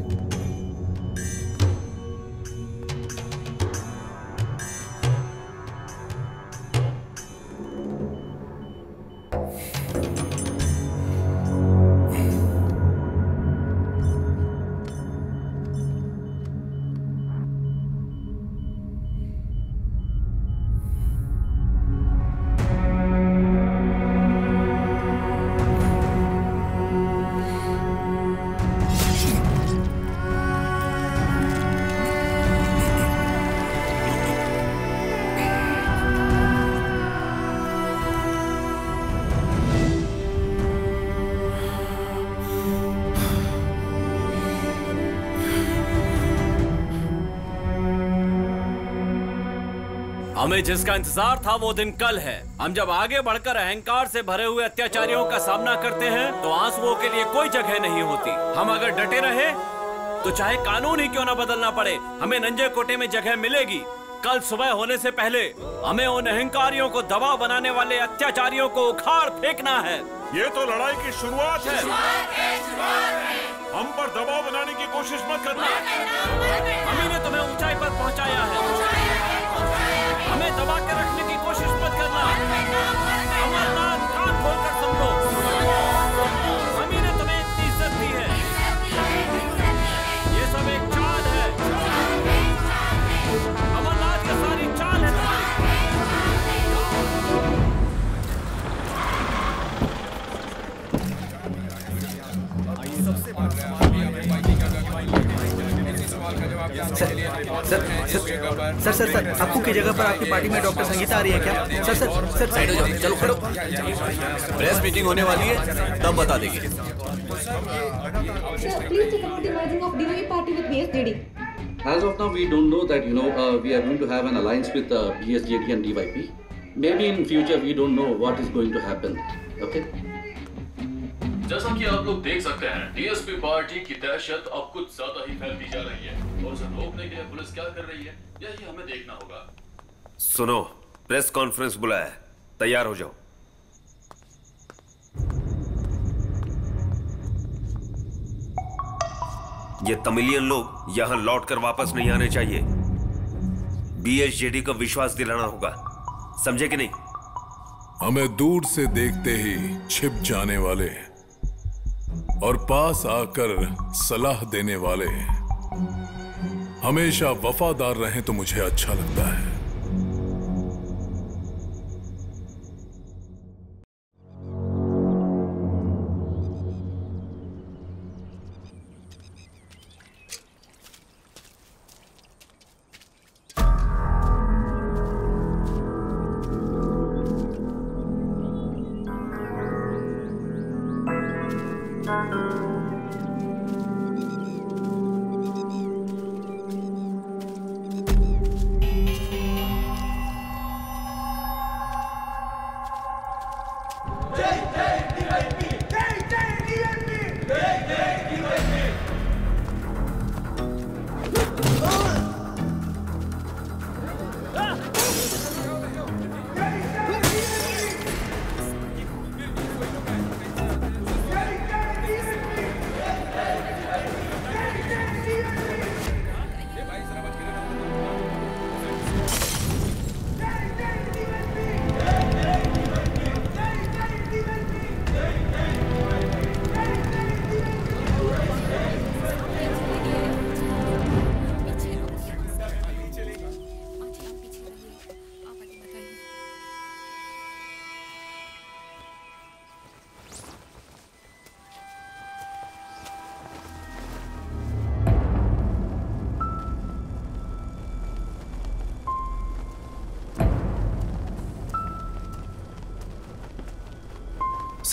हमें जिसका इंतजार था वो दिन कल है। हम जब आगे बढ़कर अहंकार से भरे हुए अत्याचारियों का सामना करते हैं तो आंसुओं के लिए कोई जगह नहीं होती। हम अगर डटे रहे तो चाहे कानून ही क्यों ना बदलना पड़े, हमें नंजे कोटे में जगह मिलेगी। कल सुबह होने से पहले हमें उन अहंकारियों को दबाव बनाने वाले अत्याचारियों को उखाड़ फेंकना है। ये तो लड़ाई की शुरुआत है। हम पर दबाव बनाने की कोशिश मत करना। हम ने तुम्हें ऊंचाई पर पहुंचाया है, हमें दबा के रखने की कोशिश मत करना। अमरनाथ कान खोलकर सुन लो, हम ने तुम्हें इतनी इज्जत दी है। ये सब एक चाल है, अमरनाथ की सारी चाल है sir sir sir sir sir आपको की जगह पर आपकी पार्टी में डॉक्टर संगीता आ रही है क्या? सर सर सर साइड हो जाओ, चलो खड़ो। प्रेस मीटिंग होने वाली है, तब बता देंगे। As of now, we don't know that, you know, uh, we are going to have an alliance with uh, B S J D and D Y P. Maybe in future, we don't know what is going to happen. Okay? जैसा कि आप लोग देख सकते हैं, DSP party की दहशत अब कुछ ज्यादा ही फैलती जा रही है, और उसे रोकने के लिए पुलिस क्या कर रही है, यही हमें देखना होगा। सुनो, प्रेस कॉन्फ्रेंस बुलाया है, तैयार हो जाओ। ये तमिलियन लोग यहां लौटकर वापस नहीं आने चाहिए। बीएसजेडी को विश्वास दिलाना होगा, समझे कि नहीं? हमें दूर से देखते ही छिप जाने वाले और पास आकर सलाह देने वाले हमेशा वफादार रहें तो मुझे अच्छा लगता है।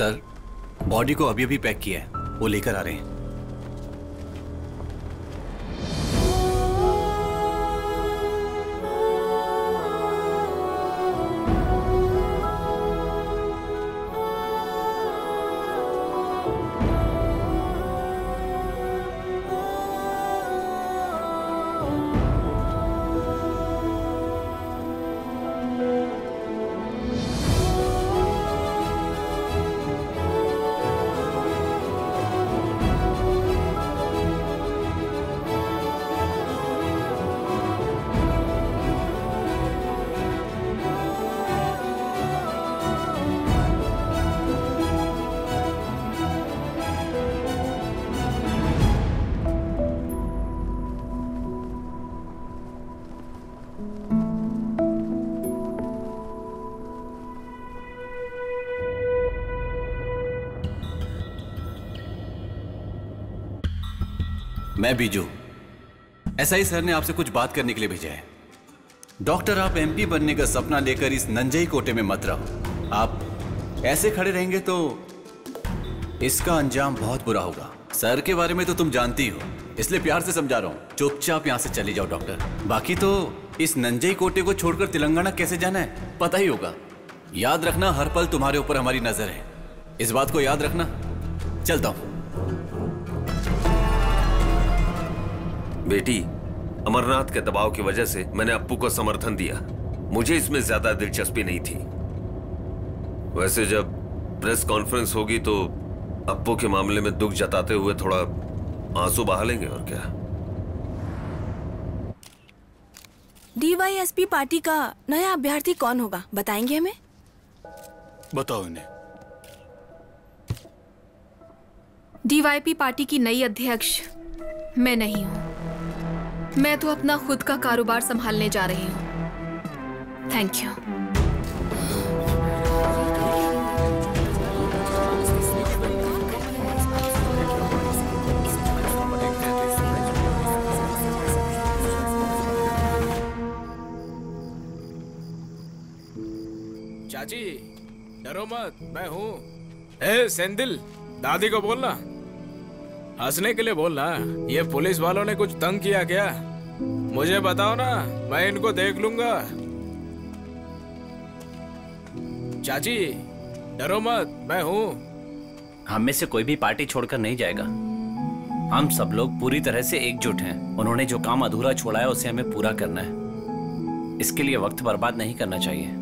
सर, बॉडी को अभी अभी पैक किया है, वो लेकर आ रहे हैं। मैं बीजू, एसआई सर ने आपसे कुछ बात करने के लिए भेजा है। डॉक्टर, आप एमपी बनने का सपना लेकर इस नंजई कोटे में मत रहो। आप ऐसे खड़े रहेंगे तो इसका अंजाम बहुत बुरा होगा। सर के बारे में तो तुम जानती हो, इसलिए प्यार से समझा रहा हूं, चुपचाप यहां से चली जाओ डॉक्टर। बाकी तो इस नंजई कोटे को छोड़कर तेलंगाना कैसे जाना है पता ही होगा। याद रखना, हर पल तुम्हारे ऊपर हमारी नजर है, इस बात को याद रखना। चलता हूं। बेटी, अमरनाथ के दबाव की वजह से मैंने अप्पू को समर्थन दिया। मुझे इसमें ज्यादा दिलचस्पी नहीं थी। वैसे जब प्रेस कॉन्फ्रेंस होगी तो अप्पू के मामले में दुख जताते हुए थोड़ा आंसू बहा लेंगे, और क्या। डीवाईएसपी पार्टी का नया अभ्यर्थी कौन होगा, बताएंगे हमें? बताओ इन्हें। डीवाईपी पार्टी की नई अध्यक्ष मैं नहीं हूं। मैं तो अपना खुद का कारोबार संभालने जा रही हूं। Thank you. चाची डरो मत, मैं हूँ। ए सेंदिल, दादी को बोलना, हंसने के लिए बोलना। ये पुलिस वालों ने कुछ तंग किया क्या? मुझे बताओ ना, मैं इनको देख लूंगा। चाची डरो मत, मैं हूँ। हम में से कोई भी पार्टी छोड़कर नहीं जाएगा। हम सब लोग पूरी तरह से एकजुट हैं। उन्होंने जो काम अधूरा छोड़ा है उसे हमें पूरा करना है। इसके लिए वक्त बर्बाद नहीं करना चाहिए।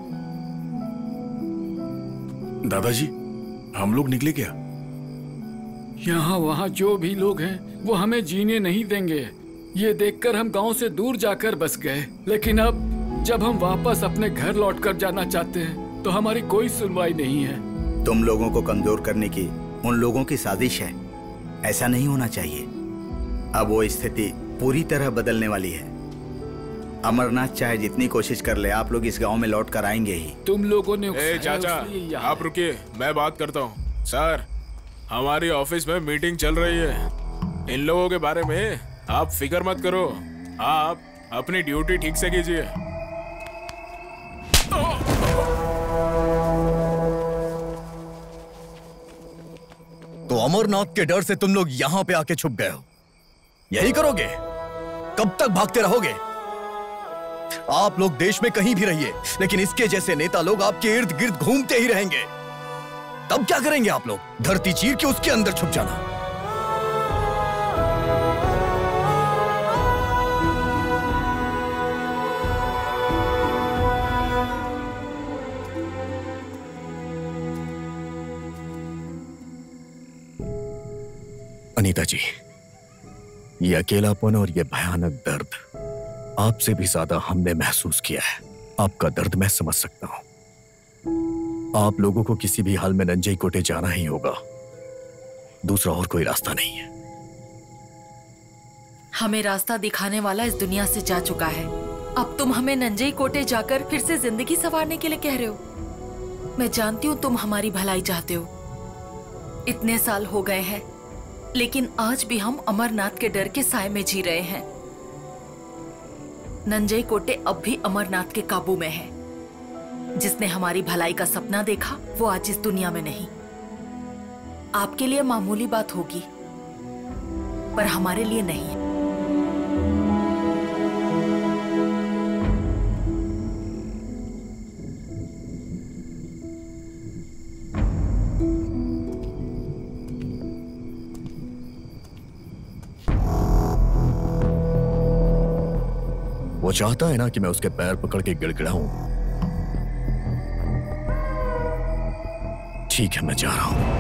दादाजी, हम लोग निकले क्या? यहाँ वहाँ जो भी लोग हैं वो हमें जीने नहीं देंगे। ये देखकर हम गांव से दूर जाकर बस गए, लेकिन अब जब हम वापस अपने घर लौटकर जाना चाहते हैं तो हमारी कोई सुनवाई नहीं है। तुम लोगों को कमजोर करने की उन लोगों की साजिश है। ऐसा नहीं होना चाहिए। अब वो स्थिति पूरी तरह बदलने वाली है। अमरनाथ चाहे जितनी कोशिश कर ले, आप लोग इस गांव में लौट कर आएंगे ही। तुम लोगों ने ए चाचा, आप रुकिए, मैं बात करता हूँ। सर, हमारी ऑफिस में मीटिंग चल रही है। इन लोगों के बारे में आप फिक्र मत करो। आप अपनी ड्यूटी ठीक से कीजिए। तो अमरनाथ के डर से तुम लोग यहाँ पे आके छुप गए हो? यही करोगे? कब तक भागते रहोगे? आप लोग देश में कहीं भी रहिए, लेकिन इसके जैसे नेता लोग आपके इर्द गिर्द घूमते ही रहेंगे। तब क्या करेंगे आप लोग? धरती चीर के उसके अंदर छुप जाना। अनीता जी, ये अकेलापन और ये भयानक दर्द आपसे भी ज्यादा हमने महसूस किया है। आपका दर्द मैं समझ सकता हूं। आप लोगों को किसी भी हाल में नंजई कोटे जाना ही होगा। दूसरा और कोई रास्ता नहीं है। हमें रास्ता दिखाने वाला इस दुनिया से जा चुका है। अब तुम हमें नंजई कोटे जाकर फिर से जिंदगी संवारने के लिए कह रहे हो। मैं जानती हूँ तुम हमारी भलाई चाहते हो। इतने साल हो गए हैं, लेकिन आज भी हम अमरनाथ के डर के साए में जी रहे हैं। नंजई कोटे अब भी अमरनाथ के काबू में है। जिसने हमारी भलाई का सपना देखा वो आज इस दुनिया में नहीं। आपके लिए मामूली बात होगी, पर हमारे लिए नहीं। वो चाहता है ना कि मैं उसके पैर पकड़ के गिड़गिड़ाऊं। ठीक है, मैं जा रहा हूं।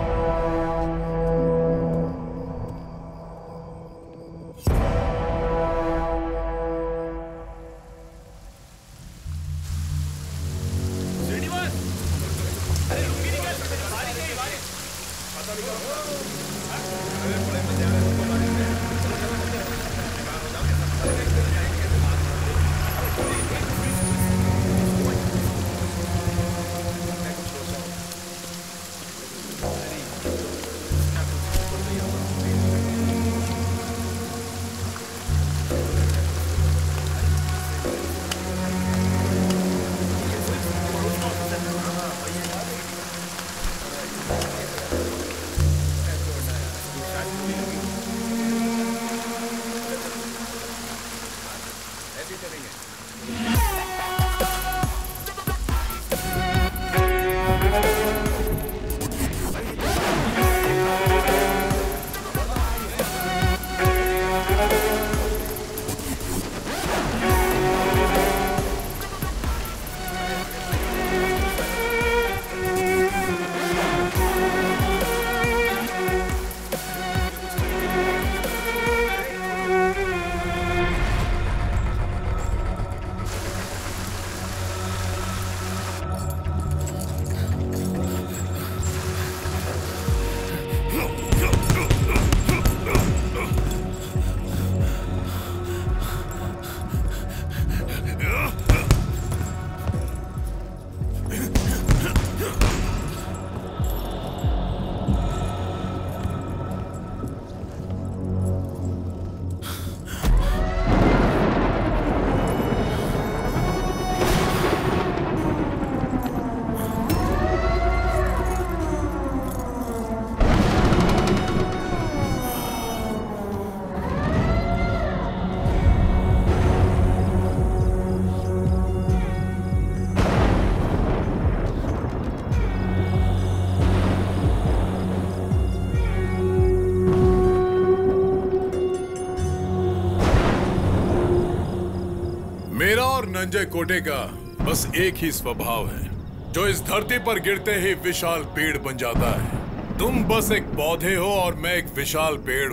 संजय कोटे का बस एक ही स्वभाव है, जो इस धरती पर गिरते ही विशाल पेड़ बन जाता है। तुम बस एक पौधे हो और मैं एक विशाल पेड़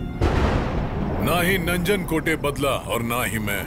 हूं। ना ही नंजन कोटे बदला और ना ही मैं।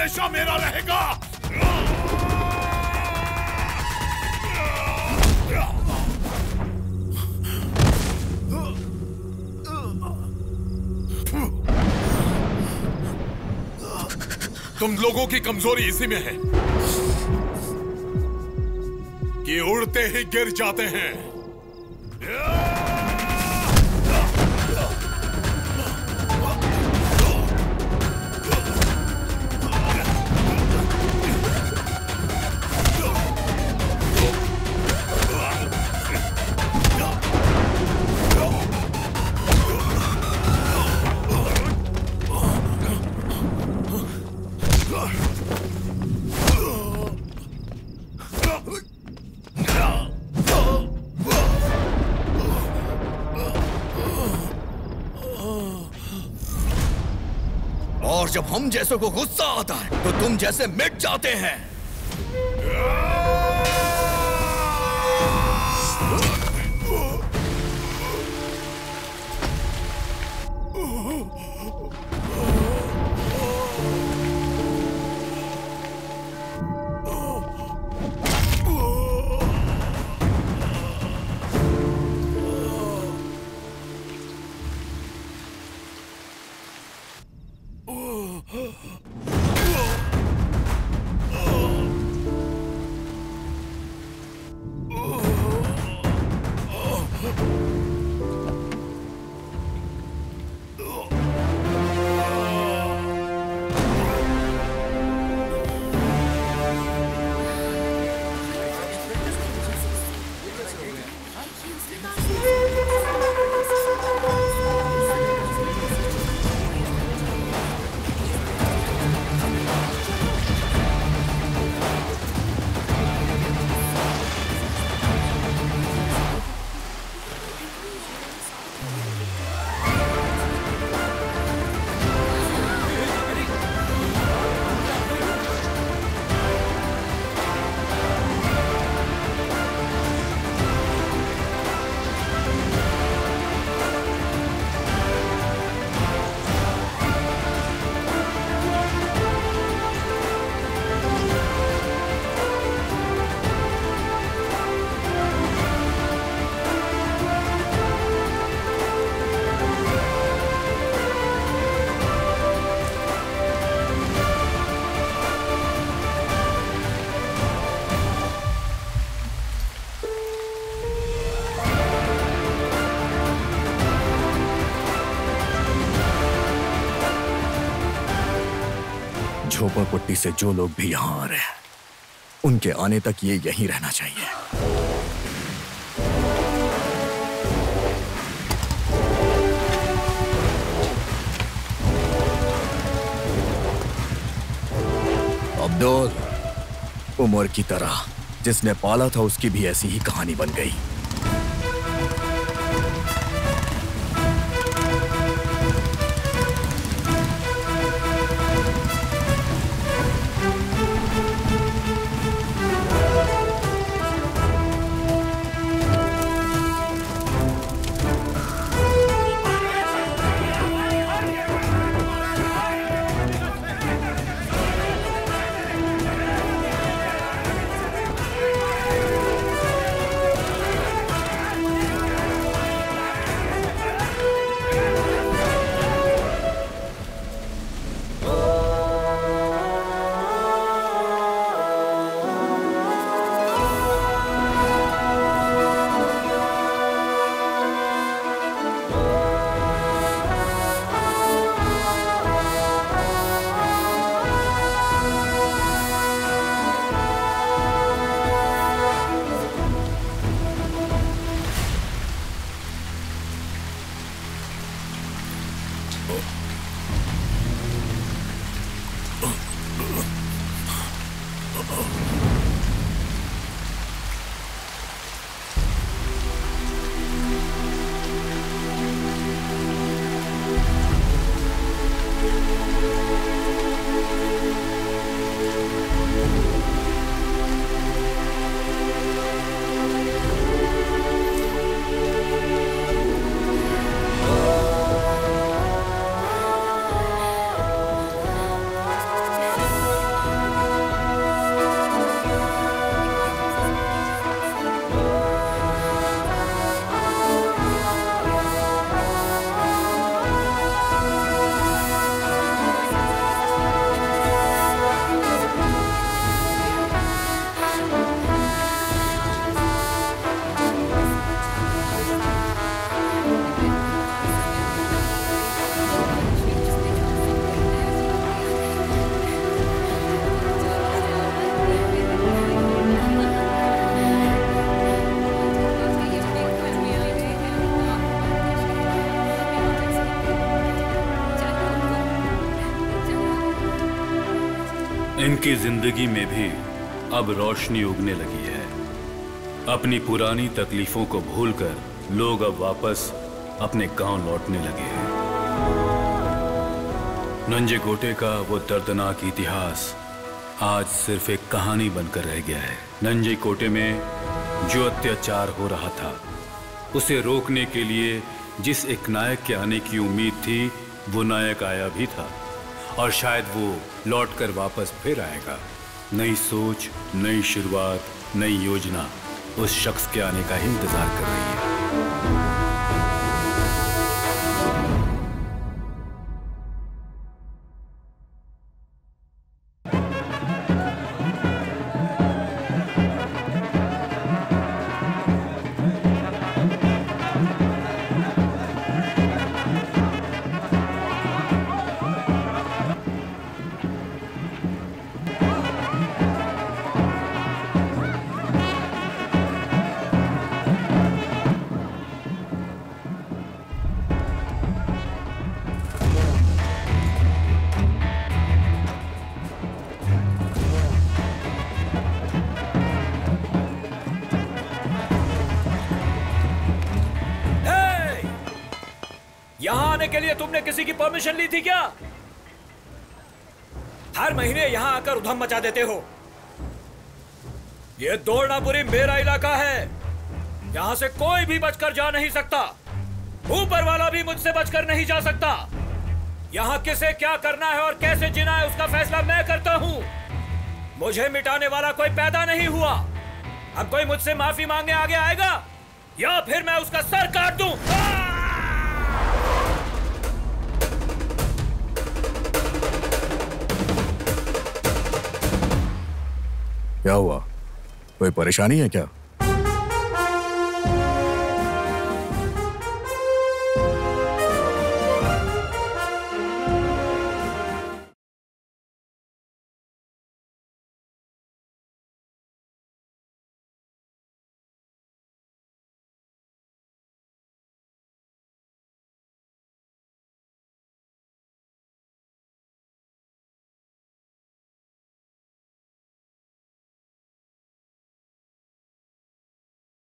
हमेशा मेरा रहेगा। तुम लोगों की कमजोरी इसी में है कि उड़ते ही गिर जाते हैं। और जब हम जैसों को गुस्सा आता है तो तुम जैसे मिट जाते हैं। झोपड़पट्टी से जो लोग भी यहां आ रहे हैं, उनके आने तक ये यहीं रहना चाहिए। अब्दुल, उमर की तरह जिसने पाला था उसकी भी ऐसी ही कहानी बन गई। उनकी जिंदगी में भी अब रोशनी उगने लगी है। अपनी पुरानी तकलीफों को भूलकर लोग अब वापस अपने गांव लौटने लगे हैं। नंजे गोटे का वो दर्दनाक इतिहास आज सिर्फ एक कहानी बनकर रह गया है। नंजे कोटे में जो अत्याचार हो रहा था, उसे रोकने के लिए जिस एक नायक के आने की उम्मीद थी, वो नायक आया भी था और शायद वो लौटकर वापस फिर आएगा। नई सोच, नई शुरुआत, नई योजना उस शख्स के आने का ही इंतजार कर रही है। यहाँ आने के लिए तुमने किसी की परमिशन ली थी क्या? हर महीने यहाँ आकर उधम मचा देते हो। ये दौड़नापुरी मेरा इलाका है, यहाँ से कोई भी बचकर जा नहीं सकता। ऊपर वाला भी मुझसे बचकर नहीं जा सकता। यहाँ किसे क्या करना है और कैसे जीना है उसका फैसला मैं करता हूँ। मुझे मिटाने वाला कोई पैदा नहीं हुआ। अब कोई मुझसे माफी मांगने आगे आएगा या फिर मैं उसका सर काट दूं। क्या हुआ? कोई परेशानी है क्या?